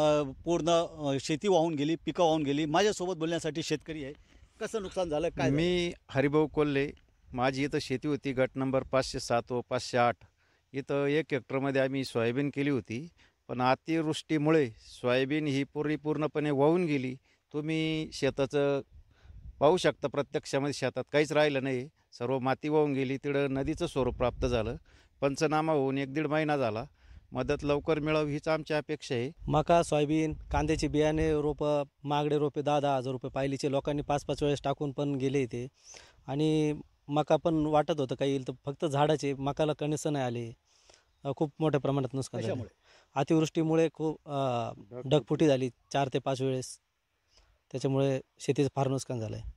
पूर्ण शेती वाहून गेली, पिकं वाहून गेली. माझ्यासोबत बोलण्यासाठी शेतकरी आहे. कसं नुकसान झालं काय? मी हरिभाऊ कोल्हे. माझी इथं शेती होती, गट नंबर 507 व 508. इथं 1 हेक्टरमध्ये आम्ही सोयाबीन केली होती, पण अतिवृष्टीमुळे सोयाबीन ही पूर्णपणे वाहून गेली. तुम्ही शेताचं पाहू शकता, प्रत्यक्षामध्ये शेतात काहीच राहिलं नाही, सर्व माती वाहून गेली. तिकडं नदीचं स्वरूप प्राप्त झालं. पंचनामा होऊन 1-1.5 महिना झाला. मदत लवकर मिळावी हीच आमची अपेक्षा आहे. मका, सोयाबीन, कांद्याची बियाणे रोपं, महागडे रोपे 10-10 हजार रुपये पाहिलीचे लोकांनी 5-5 वेळेस टाकून पण गेले इथे. आणि मका पण वाटत होतं काही येईल, तर फक्त झाडाचे मकाला कणीस नाही आले. खूप मोठ्या प्रमाणात नुकसान झालं. अतिवृष्टीमुळे खूप ढगफुटी झाली 4 ते 5 वेळेस. त्याच्यामुळे शेतीचं फार नुकसान झालं आहे.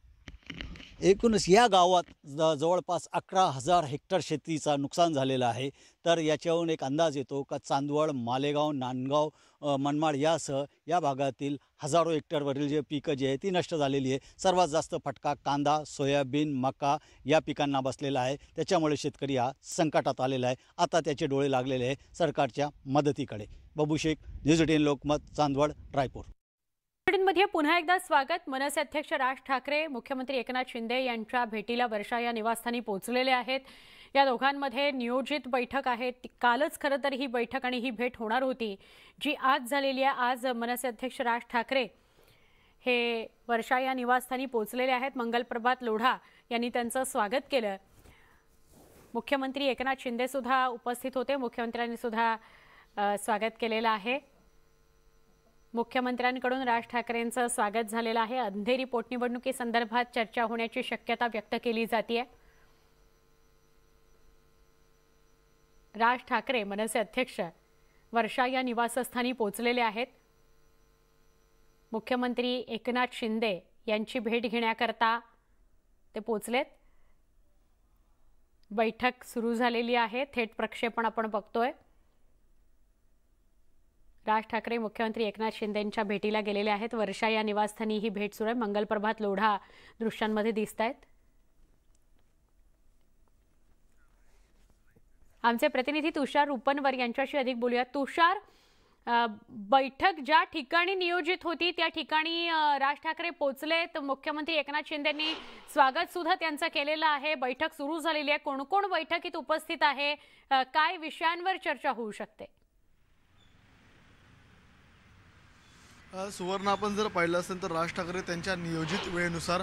एकूणच या गावात जवळपास 11,000 हेक्टर शेतीचा नुकसान झालेलं आहे. तर याच्यावरून एक अंदाज येतो का चांदवड, मालेगाव, नांदगाव, मनमाड यासह या भागातील हजारो हेक्टरवरील जे पिकं जी आहे ती नष्ट झालेली आहे. सर्वात जास्त फटका कांदा, सोयाबीन, मका या पिकांना बसलेला आहे. त्याच्यामुळे शेतकरी हा संकटात आलेला आहे. आता त्याचे डोळे लागलेले आहे सरकारच्या मदतीकडे. बबू शेख, न्यूज 18 लोकमत, चांदवड, रायपूर. मध्ये पुन्हा एकदा स्वागत. मनसे अध्यक्ष राज ठाकरे मुख्यमंत्री एकनाथ शिंदे यांच्या भेटीला वर्षा या निवासस्थानी पोहोचलेले आहेत. या दोघांमध्ये नियोजित बैठक आहे. कालच खरं तर ही बैठक आणि ही भेट होणार होती जी आज झालेली आहे. आज मनसे अध्यक्ष राज ठाकरे हे वर्षा या निवासस्थानी पोहोचलेले आहेत. मंगलप्रभात लोढा यांनी त्यांचं स्वागत केलं. मुख्यमंत्री एकनाथ शिंदे सुद्धा उपस्थित होते. मुख्यमंत्र्यांनी सुद्धा स्वागत केलेलं आहे। मुख्यमंत्र्यांकडून राज ठाकरेंचं स्वागत झालेलं आहे। अंधेरी पोटनिवडणुकीसंदर्भात चर्चा होण्याची शक्यता व्यक्त केली जाते। राज ठाकरे मनसे अध्यक्ष वर्षा या निवासस्थानी पोहोचलेले आहेत। मुख्यमंत्री एकनाथ शिंदे यांची भेट घेण्याकरता ते पोहोचलेत। बैठक सुरू झालेली आहे। थेट प्रक्षेपण आपण बघतोय। राज ठाकरे मुख्यमंत्री एकनाथ शिंदेंच्या भेटीला गेलेले आहेत। वर्षा या निवासस्थानी ही भेट सुरू आहे। मंगलप्रभात लोढा दृश्यांमध्ये दिसतायत। आमचे प्रतिनिधी तुषार रुपनवर यांच्याशी अधिक बोलूया। तुषार, बैठक ज्या ठिकाणी नियोजित होती त्या ठिकाणी राज ठाकरे पोहोचलेत। मुख्यमंत्री एकनाथ शिंदेंनी स्वागत सुद्धा त्यांचं केलेलं आहे। बैठक सुरू झालेली आहे। कोण कोण बैठकीत उपस्थित आहे, काय विषयांवर चर्चा होऊ शकते? सुवर्ण, आपण जर पाहिलं असेल तर राज ठाकरे त्यांच्या नियोजित वेळेनुसार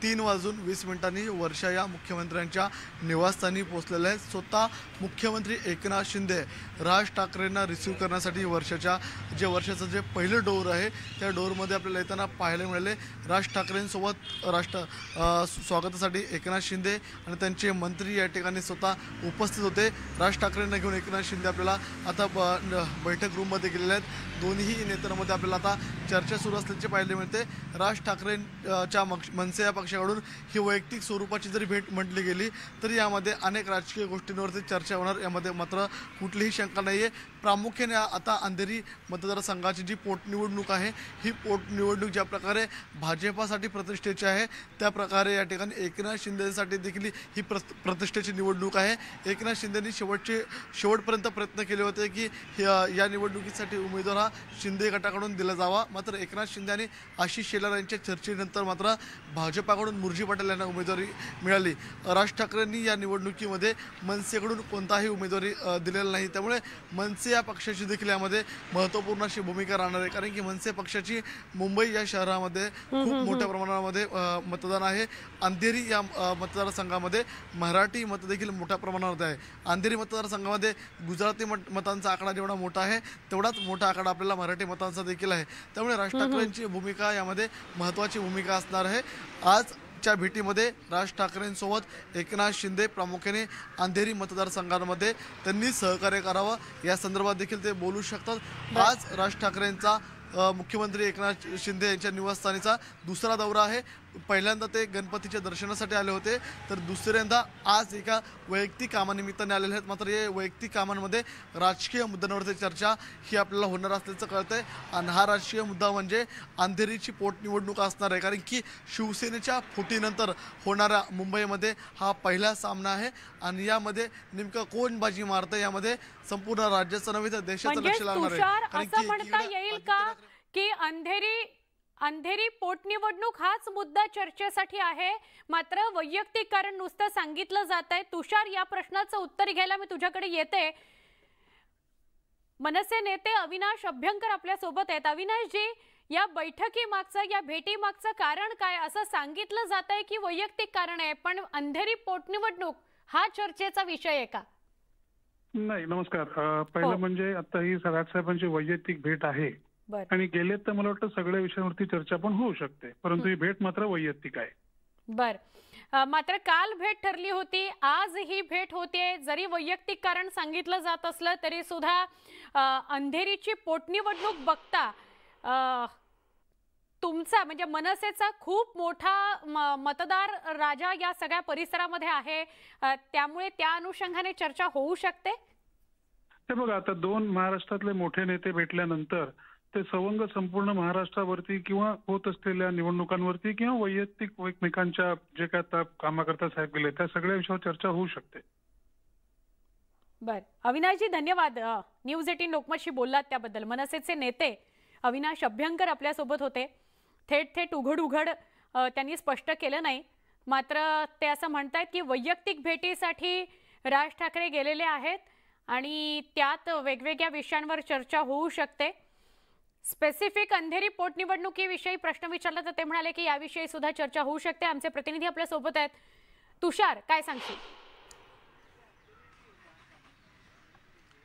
3:20 वर्षा या मुख्यमंत्र्यांच्या निवासस्थानी पोहोचलेले आहेत। स्वतः मुख्यमंत्री एकनाथ शिंदे राज ठाकरेंना रिसीव्ह करण्यासाठी वर्षाचं जे पहिलं डोर आहे त्या डोरमध्ये आपल्याला येताना पाहायला मिळाले। राज ठाकरेंसोबत स्वागतासाठी एकनाथ शिंदे आणि त्यांचे मंत्री या ठिकाणी स्वतः उपस्थित होते। राज ठाकरेंना घेऊन एकनाथ शिंदे आपल्याला आता बैठक रूममध्ये गेलेले आहेत। दोन्ही नेत्यांमध्ये आपल्याला आता चर्चा सुरू असल्याचे पाहायला मिळते। राज ठाकरेंच्या मनसे या पक्षाकडून ही वैयक्तिक स्वरूपाची जरी भेट म्हटली गेली तरी यामध्ये अनेक राजकीय गोष्टींवरती चर्चा होणार, यामध्ये मात्र कुठलीही शंका नाही आहे। प्रामुख्याने आता अंधेरी मतदारसंघाची जी पोटनिवडणूक आहे ही पोटनिवडणूक ज्या प्रकारे भाजपासाठी प्रतिष्ठेची आहे त्या प्रकारे या ठिकाणी एकनाथ शिंदेसाठी देखील ही प्रतिष्ठेची निवडणूक आहे। एकनाथ शिंदेंनी शेवटपर्यंत प्रयत्न केले होते की या निवडणुकीसाठी उमेदवार हा शिंदे गटाकडून दिला जावा, मात्र एकनाथ शिंदे आणि आशिष शेलार यांच्या चर्चेनंतर मात्र भाजपाकडून मुरजी पटेल यांना उमेदवारी मिळाली। राज ठाकरेंनी या निवडणुकीमध्ये मनसेकडून कोणताही उमेदवारी दिलेला नाही, त्यामुळे मनसे या पक्षाची देखील यामध्ये महत्त्वपूर्ण अशी भूमिका राहणार आहे। कारण की मनसे पक्षाची मुंबई या शहरामध्ये खूप मोठ्या प्रमाणामध्ये मतदान आहे। अंधेरी या मतदारसंघामध्ये मराठी मत देखील मोठ्या प्रमाणावर आहे। अंधेरी मतदारसंघामध्ये गुजराती मतांचा आकडा जेवढा मोठा आहे तेवढाच मोठा आकडा आपल्याला मराठी मतांचा देखील आहे। त्यामुळे राज ठाकरेंची भूमिका यामध्ये महत्त्वाची भूमिका असणार आहे। आजच्या भेटीमध्ये राज ठाकरेंसोबत एकनाथ शिंदे प्रामुख्याने अंधेरी मतदारसंघांमध्ये त्यांनी सहकार्य करावं या संदर्भात देखील ते बोलू शकतात। आज राज ठाकरेंचा मुख्यमंत्री एकनाथ शिंदे यांच्या निवासस्थानीचा दुसरा दौरा आहे। पहिल्यांदा ते गणपतीच्या दर्शनासाठी आले होते, तर दुसऱ्यांदा आज एका वैयक्तिक कामानिमित्ताने आलेले आहेत। मात्र या वैयक्तिक कामांमध्ये राजकीय मुद्द्यांवरती चर्चा ही आपल्याला होणार असल्याचं कळतंय आणि हा राजकीय मुद्दा म्हणजे अंधेरीची पोटनिवडणूक असणार आहे। कारण की शिवसेनेच्या फुटीनंतर होणारा मुंबईमध्ये हा पहिला सामना आहे आणि यामध्ये नेमकं कोण बाजी मारतं यामध्ये संपूर्ण राज्याचं नव्हे तर देशाचं लक्ष लागणार आहे। असं म्हणता येईल का की अंधेरी पोटनिवडणूक हाच मुद्दा चर्चेसाठी आहे, मात्र वैयक्तिक कारण नुसतं सांगितलं जात आहे? तुषार, या प्रश्नाचं उत्तर घ्यायला मी तुझ्याकडे येते। मनसे नेते अविनाश अभ्यंकर आपल्या सोबत आहेत। अविनाश जी, या बैठकीमागचं, या भेटीमागचं कारण काय? असं सांगितलं जात आहे की वैयक्तिक कारण आहे, पण अंधेरी पोटनिवडणूक हा चर्चेचा विषय आहे का? नाही, नमस्कार। पहिलं म्हणजे आता ही राजसाहेबांची वैयक्तिक भेट आहे आणि गेले तर मला वाटतं सगळ्या विषयांवरती चर्चा पण होऊ शकते, परंतु ही भेट मात्र वैयक्तिक आहे। बर, मात्र काल भेट ठरली होती, आज ही भेट होते। जरी वैयक्तिक कारण सांगितलं जात असलं तरी सुद्धा अंधेरीची पोटनिवडणूक बघता तुमचा म्हणजे मनसेचा खूप मोठा मतदार राजा या सगळ्या परिसरामध्ये आहे, त्यामुळे त्या अनुषंगाने चर्चा होऊ शकते? हे बघा, आता दोन महाराष्ट्रातले मोठे नेते भेटल्यानंतर ते सवंग संपूर्ण महाराष्ट्रावरती किंवा होत असलेल्या निवडणुकांवरती किंवा वैयक्तिक एकमेकांच्या जे काय आता कामाकरता साहेब गेले त्या सगळ्या विषयावर चर्चा होऊ शकते। बर, अविनाशजी धन्यवाद। न्यूज 18 लोकमतशी बोललात त्याबद्दल। मनसेचे नेते अविनाश अभ्यंकर आपल्यासोबत होते। थेट उघड त्यांनी स्पष्ट केलं नाही, मात्र ते असं म्हणतायत की वैयक्तिक भेटीसाठी राज ठाकरे गेलेले आहेत आणि त्यात वेगवेगळ्या विषयांवर चर्चा होऊ शकते। स्पेसिफिक अंधेरी पोटनिवडणुकीविषयी प्रश्न विचारला तर ते म्हणाले की याविषयी सुद्धा चर्चा होऊ शकते। आमचे प्रतिनिधी आपल्या सोबत आहेत। तुषार, काय सांगशील?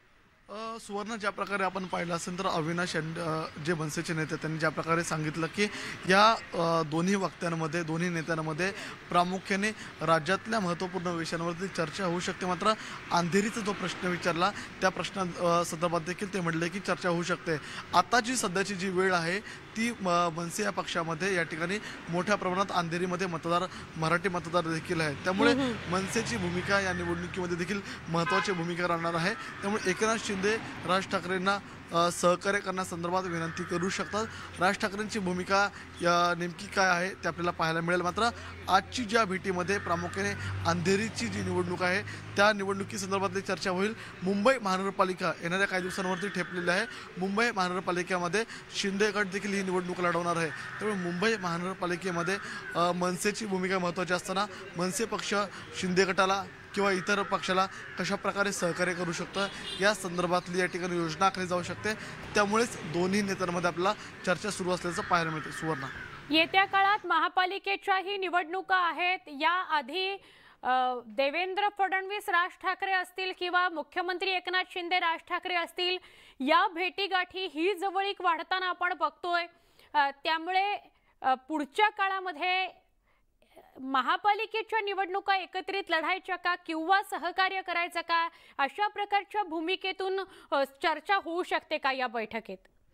सुवर्ण ज्या प्रकारे आपण पाहिलं असेल तर अविनाश जे मनसेचे नेते त्यांनी ज्या प्रकारे सांगितलं की या दोन्ही वक्त्यांमध्ये दोन्ही नेत्यांमध्ये प्रामुख्याने राज्यातल्या महत्त्वपूर्ण विषयांवरती चर्चा होऊ शकते, मात्र अंधेरीचा जो प्रश्न विचारला त्या प्रश्नासंदर्भात देखील ते म्हटले की चर्चा होऊ शकते. आताची सध्याची जी वेळ आहे ती मनसे या पक्षामध्ये या ठिकाणी मोठ्या प्रमाणात अंधेरीमध्ये मराठी मतदार देखील आहेत, त्यामुळे मनसेची भूमिका या निवडणुकीमध्ये देखील महत्त्वाची भूमिका राहणार आहे. त्यामुळे एकनाथ शिंदे राज ठाकरेंना सहकार्य करण्यासंदर्भात विनंती करू शकतात. राज ठाकरेंची भूमिका नेमकी काय आहे ते आपल्याला पाहायला मिळेल. मात्र आजची ज्या भेटीमध्ये प्रामुख्याने अंधेरीची जी निवडणूक आहे त्या निवडणुकीसंदर्भातली चर्चा होईल. मुंबई महानगरपालिका येणाऱ्या काही दिवसांवरती ठेपलेली आहे. मुंबई महानगरपालिकेमध्ये शिंदे गट देखील ही निवडणूक लढवणार आहे. त्यामुळे मुंबई महानगरपालिकेमध्ये मनसेची भूमिका महत्त्वाची असताना मनसे पक्ष शिंदे गटाला किंवा इतर पक्षाला कशा प्रकारे सहकार्य करू शकतं या संदर्भातली या ठिकाणी योजना आखली जाऊ शकते. त्यामुळेच दोन्ही नेत्यांमध्ये आपल्याला चर्चा सुरू असल्याचं पाहायला मिळते. सुवर्णा, येत्या काळात महापालिकेच्याही निवडणुका आहेत. याआधी देवेंद्र फडणवीस राज ठाकरे असतील किंवा मुख्यमंत्री एकनाथ शिंदे राज ठाकरे असतील, या भेटीगाठी ही जवळीक वाढताना आपण बघतोय. त्यामुळे पुढच्या काळामध्ये महापालिकेच्या निवडणुका एकत्रित लढायच्या का किंवा सहकार्य करायचं का, अशा प्रकारच्या भूमिकेतून चर्चा होऊ शकते का या बैठकीत?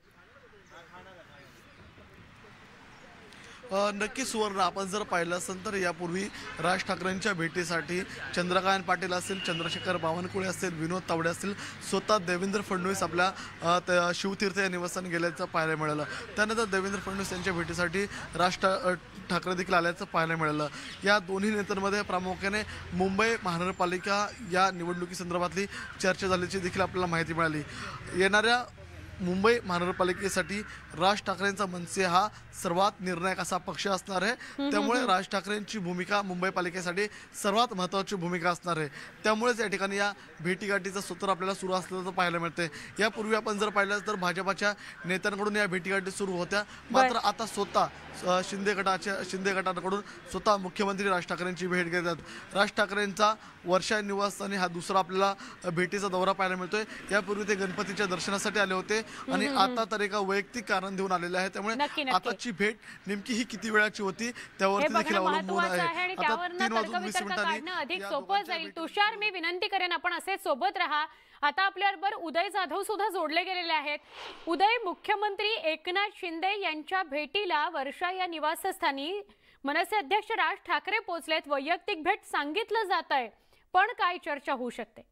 नक्की सुवर्ण, आपण जर पाहिलं असेल तर यापूर्वी राज ठाकरेंच्या भेटीसाठी चंद्रकांत पाटील असतील, चंद्रशेखर बावनकुळे असतील, विनोद तावडे असतील, स्वतः देवेंद्र फडणवीस आपल्या शिवतीर्थ या निवासाने गेल्याचं पाहायला मिळालं. त्यानंतर देवेंद्र फडणवीस यांच्या भेटीसाठी राज ठाकरे देखील आल्याचं पाहायला मिळालं. या दोन्ही नेत्यांमध्ये प्रामुख्याने मुंबई महानगरपालिका या निवडणुकीसंदर्भातली चर्चा झाल्याची देखील आपल्याला माहिती मिळाली. येणाऱ्या मुंबई महानगरपालिकेसाठी राज ठाकरेंचा मनसे हा सर्वात निर्णायक असा पक्ष असणार आहे. त्यामुळे राज ठाकरेंची भूमिका मुंबई पालिकेसाठी सर्वात महत्त्वाची भूमिका असणार आहे. त्यामुळेच या ठिकाणी या भेटीगाठीचं सूत्र आपल्याला सुरू असल्याचं पाहायला मिळते. यापूर्वी आपण जर पाहिलं तर भाजपाच्या नेत्यांकडून या भेटीगाठी सुरू होत्या, मात्र आता स्वतः शिंदे गटाकडून स्वतः मुख्यमंत्री राज ठाकरेंची भेट घेतात. राज ठाकरेंचा वर्षा निवासस्थानी हा दुसरा आपल्याला भेटीचा दौरा पाहायला मिळतोय. यापूर्वी ते गणपतीच्या दर्शनासाठी आले होते आणि आता तर एका वैयक्तिक कारण देऊन आलेले आहे. त्यामुळे आताची भेट नेमकी ही किती वेळाची होती त्यावरती देखील अवलंबून आहे. आता 3:20 अधिक सोपं जाईल. तुषार, मी विनंती करेन आपण असे सोबत राहा. आता आपल्याबरोबर उदय जाधव सुद्धा जोडले गेलेले आहेत. उदय, मुख्यमंत्री एकनाथ शिंदे यांच्या भेटीला वर्षा या निवासस्थानी मनसे अध्यक्ष राज ठाकरे पोहोचलेत. वैयक्तिक भेट सांगितलं जात आहे, पण काय चर्चा होऊ शकते?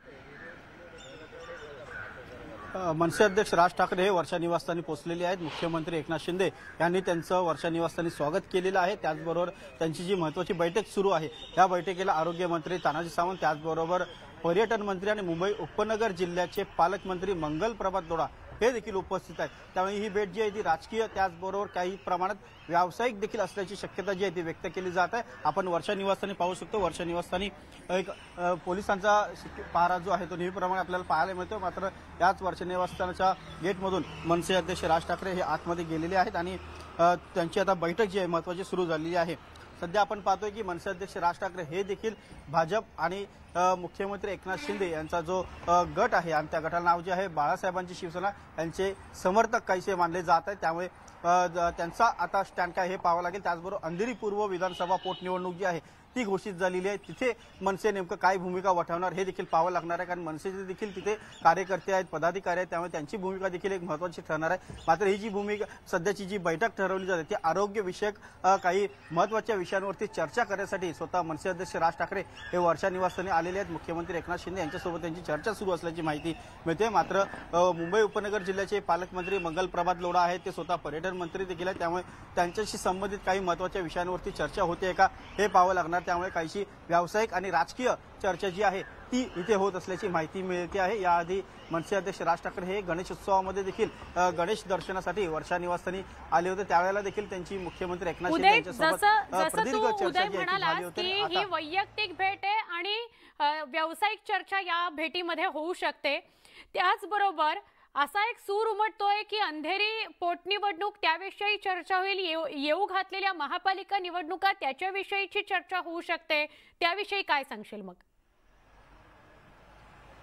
मनसे अध्यक्ष राज ठाकरे हे वर्षा निवासस्थानी पोहोचलेले आहेत. मुख्यमंत्री एकनाथ शिंदे यांनी त्यांचं वर्षा निवासस्थानी स्वागत केलेलं आहे. त्याचबरोबर त्यांची जी महत्त्वाची बैठक सुरू आहे या बैठकीला आरोग्यमंत्री तानाजी सावंत, त्याचबरोबर पर्यटन मंत्री आणि मुंबई उपनगर जिल्ह्याचे पालकमंत्री मंगल प्रभात लोढा हे देखील उपस्थित आहेत. त्यामुळे ही भेट जी आहे ती राजकीय त्याचबरोबर काही प्रमाणात व्यावसायिक देखील असल्याची शक्यता जी आहे ती व्यक्त केली जात आहे. आपण वर्षा निवासस्थानी पाहू शकतो. वर्षा निवासस्थानी एक पोलिसांचा पहारा जो आहे तो नेहमीप्रमाणे आपल्याला पाहायला मिळतो. मात्र याच वर्षा निवासस्थानाच्या गेटमधून मनसे अध्यक्ष राज ठाकरे हे आतमध्ये गेलेले आहेत आणि त्यांची आता बैठक जी आहे महत्त्वाची सुरू झालेली आहे. सध्या आपण पाहतोय की मनसे अध्यक्ष राज ठाकरे हे देखील भाजप आणि मुख्यमंत्री एकनाथ शिंदे यांचा जो गट आहे आणि त्या गटाला नाव जे आहे बाळासाहेबांची शिवसेना यांचे समर्थक काहीसे मानले जात आहेत. त्यामुळे त्यांचा आता स्टँड काय हे पाहावं लागेल. त्याचबरोबर अंधेरी पूर्व विधानसभा पोटनिवडणूक जी आहे ती घोषित झालेली आहे. तिथे मनसे नेमकं काय भूमिका वठवणार हे देखील पाहावं लागणार आहे, कारण मनसेचे देखील तिथे कार्यकर्ते आहेत, पदाधिकारी आहेत. त्यामुळे त्यांची भूमिका देखील एक महत्त्वाची ठरणार आहे. मात्र ही जी भूमिका सध्याची जी बैठक ठरवली जाते ती आरोग्यविषयक काही महत्त्वाच्या विषयांवरती चर्चा करण्यासाठी स्वतः मनसे अध्यक्ष राज ठाकरे हे वर्षा निवासस्थानी आलेले आहेत. मुख्यमंत्री एकनाथ शिंदे यांच्यासोबत त्यांची चर्चा सुरू असल्याची माहिती मिळते. मात्र मुंबई उपनगर जिल्ह्याचे पालकमंत्री मंगल प्रभात लोढा आहेत, ते स्वतः पर्यटन मंत्री देखील आहेत. त्यामुळे त्यांच्याशी संबंधित काही महत्त्वाच्या विषयांवरती चर्चा होते का हे पाहावं लागणार. त्यामुळे काहीशी व्यावसायिक आणि राजकीय चर्चा जी आहे ती इथे होत असल्याची माहिती मिळते आहे. याआधी मनसे अध्यक्ष राज ठाकरे हे गणेशोत्सवामध्ये देखील गणेश दर्शनासाठी वर्षा निवासस्थानी आले होते. त्यावेळेला देखील त्यांची मुख्यमंत्री एकनाथ शिंदे यांच्यासोबत प्रदीर्घ चर्चा जी झाली होती. ही वैयक्तिक भेट आहे आणि व्यावसायिक चर्चा या भेटीमध्ये होऊ शकते. त्याचबरोबर असा एक सूर उमटतोय की अंधेरी पोटनिवडणूक त्याविषयी चर्चा होईल. येऊ घातलेल्या महापालिका निवडणुका त्याच्याविषयीची चर्चा होऊ शकते. त्याविषयी काय सांगशील मग?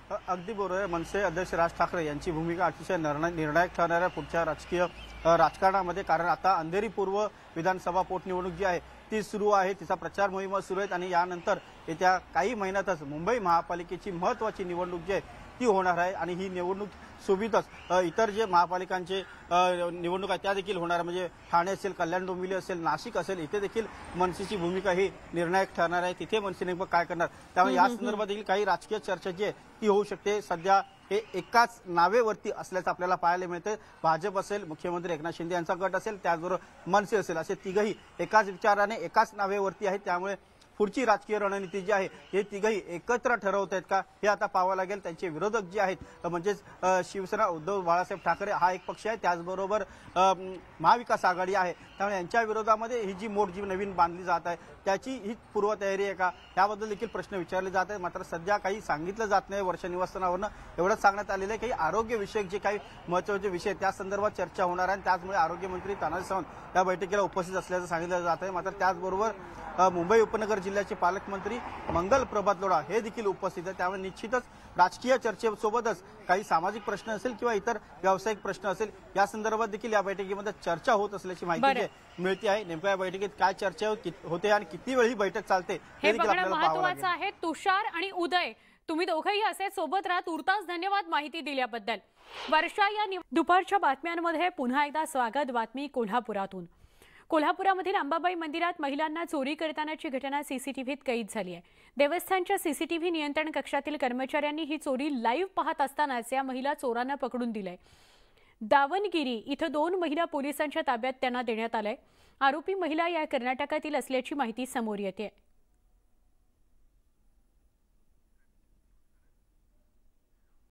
अगदी बरोबर आहे. मनसे अध्यक्ष राज ठाकरे यांची भूमिका अतिशय निर्णायक ठरणार आहे पुढच्या राजकीय राजकारणामध्ये, कारण आता अंधेरी पूर्व विधानसभा पोटनिवडणूक जी आहे ती सुरू आहे, तिचा प्रचार मोहीम सुरू आहेत आणि यानंतर येत्या काही महिन्यातच मुंबई महापालिकेची महत्त्वाची निवडणूक जी आहे ती होणार आहे आणि ही निवडणूक सोबतच इतर जे महापालिकांचे निवडणूक आहे त्या देखील होणार, म्हणजे ठाणे असेल, कल्याण डोंबिवली असेल, नाशिक असेल, इथे देखील मनसेची भूमिका ही निर्णायक ठरणार आहे. तिथे मनसे नेमकं काय करणार, त्यामुळे या संदर्भात देखील काही राजकीय चर्चा जी आहे ती होऊ शकते. सध्या हे एकाच नावेवरती असल्याचं आपल्याला पाहायला मिळते. भाजप असेल, मुख्यमंत्री एकनाथ शिंदे यांचा गट असेल, त्याचबरोबर मनसे असेल, असे तिघही एकाच विचाराने एकाच नावेवरती आहेत. त्यामुळे पुढची राजकीय रणनीती जी आहे हे तिघही एकत्र ठरवत आहेत का हे आता पाहावं लागेल. त्यांचे विरोधक जे आहेत म्हणजेच शिवसेना उद्धव बाळासाहेब ठाकरे हा एक पक्ष आहे, त्याचबरोबर महाविकास आघाडी आहे, त्यामुळे यांच्या विरोधामध्ये ही जी मोठ जी नवीन बांधली जात आहे त्याची ही पूर्वतयारी आहे का याबद्दल देखील प्रश्न विचारले जात आहेत. मात्र सध्या काही सांगितलं जात नाही. वर्षा निवासस्थानावरनं एवढंच सांगण्यात आलेलं आहे काही आरोग्यविषयक जे काही महत्त्वाचे विषय त्या संदर्भात चर्चा होणार आहे. त्याचमुळे आरोग्यमंत्री तानाजी सावंत या बैठकीला उपस्थित असल्याचं सांगितलं जात आहे. मात्र त्याचबरोबर मुंबई उपनगर जिल्ह्याचे पालकमंत्री मंगल प्रभात लोढा हे देखील उपस्थित आहेत. त्यामुळे निश्चितच राजकीय चर्चेसोबतच काही सामाजिक प्रश्न असेल किंवा इतर व्यावसायिक प्रश्न असेल या संदर्भात देखील या बैठकीमध्ये चर्चा होत असल्याची माहिती मिळते आहे. नेमक्या या बैठकीत काय चर्चा होते आणि किती वेळ ही बैठक चालते हे बघणं महत्त्वाचं आहे. तुषार आणि उदय तुम्ही दोघंही असे सोबत राहा. तुर्तास धन्यवाद माहिती दिल्याबद्दल. वर्षा या दुपारच्या बातम्यांमध्ये पुन्हा एकदा स्वागत. बातमी कोल्हापुरातून. कोल्हापुरामधील अंबाबाई मंदिरात महिलांना चोरी करतानाची घटना सीसीटीव्हीत कैद झाली आहे. देवस्थानच्या सीसीटीव्ही नियंत्रण कक्षातील कर्मचाऱ्यांनी ही चोरी लाईव्ह पाहत असतानाच या महिला चोरांना पकडून दिलंय. दावणगिरी इथं 2 महिला पोलिसांच्या ताब्यात त्यांना देण्यात आलंय. आरोपी महिला या कर्नाटकातील असल्याची माहिती समोर येते.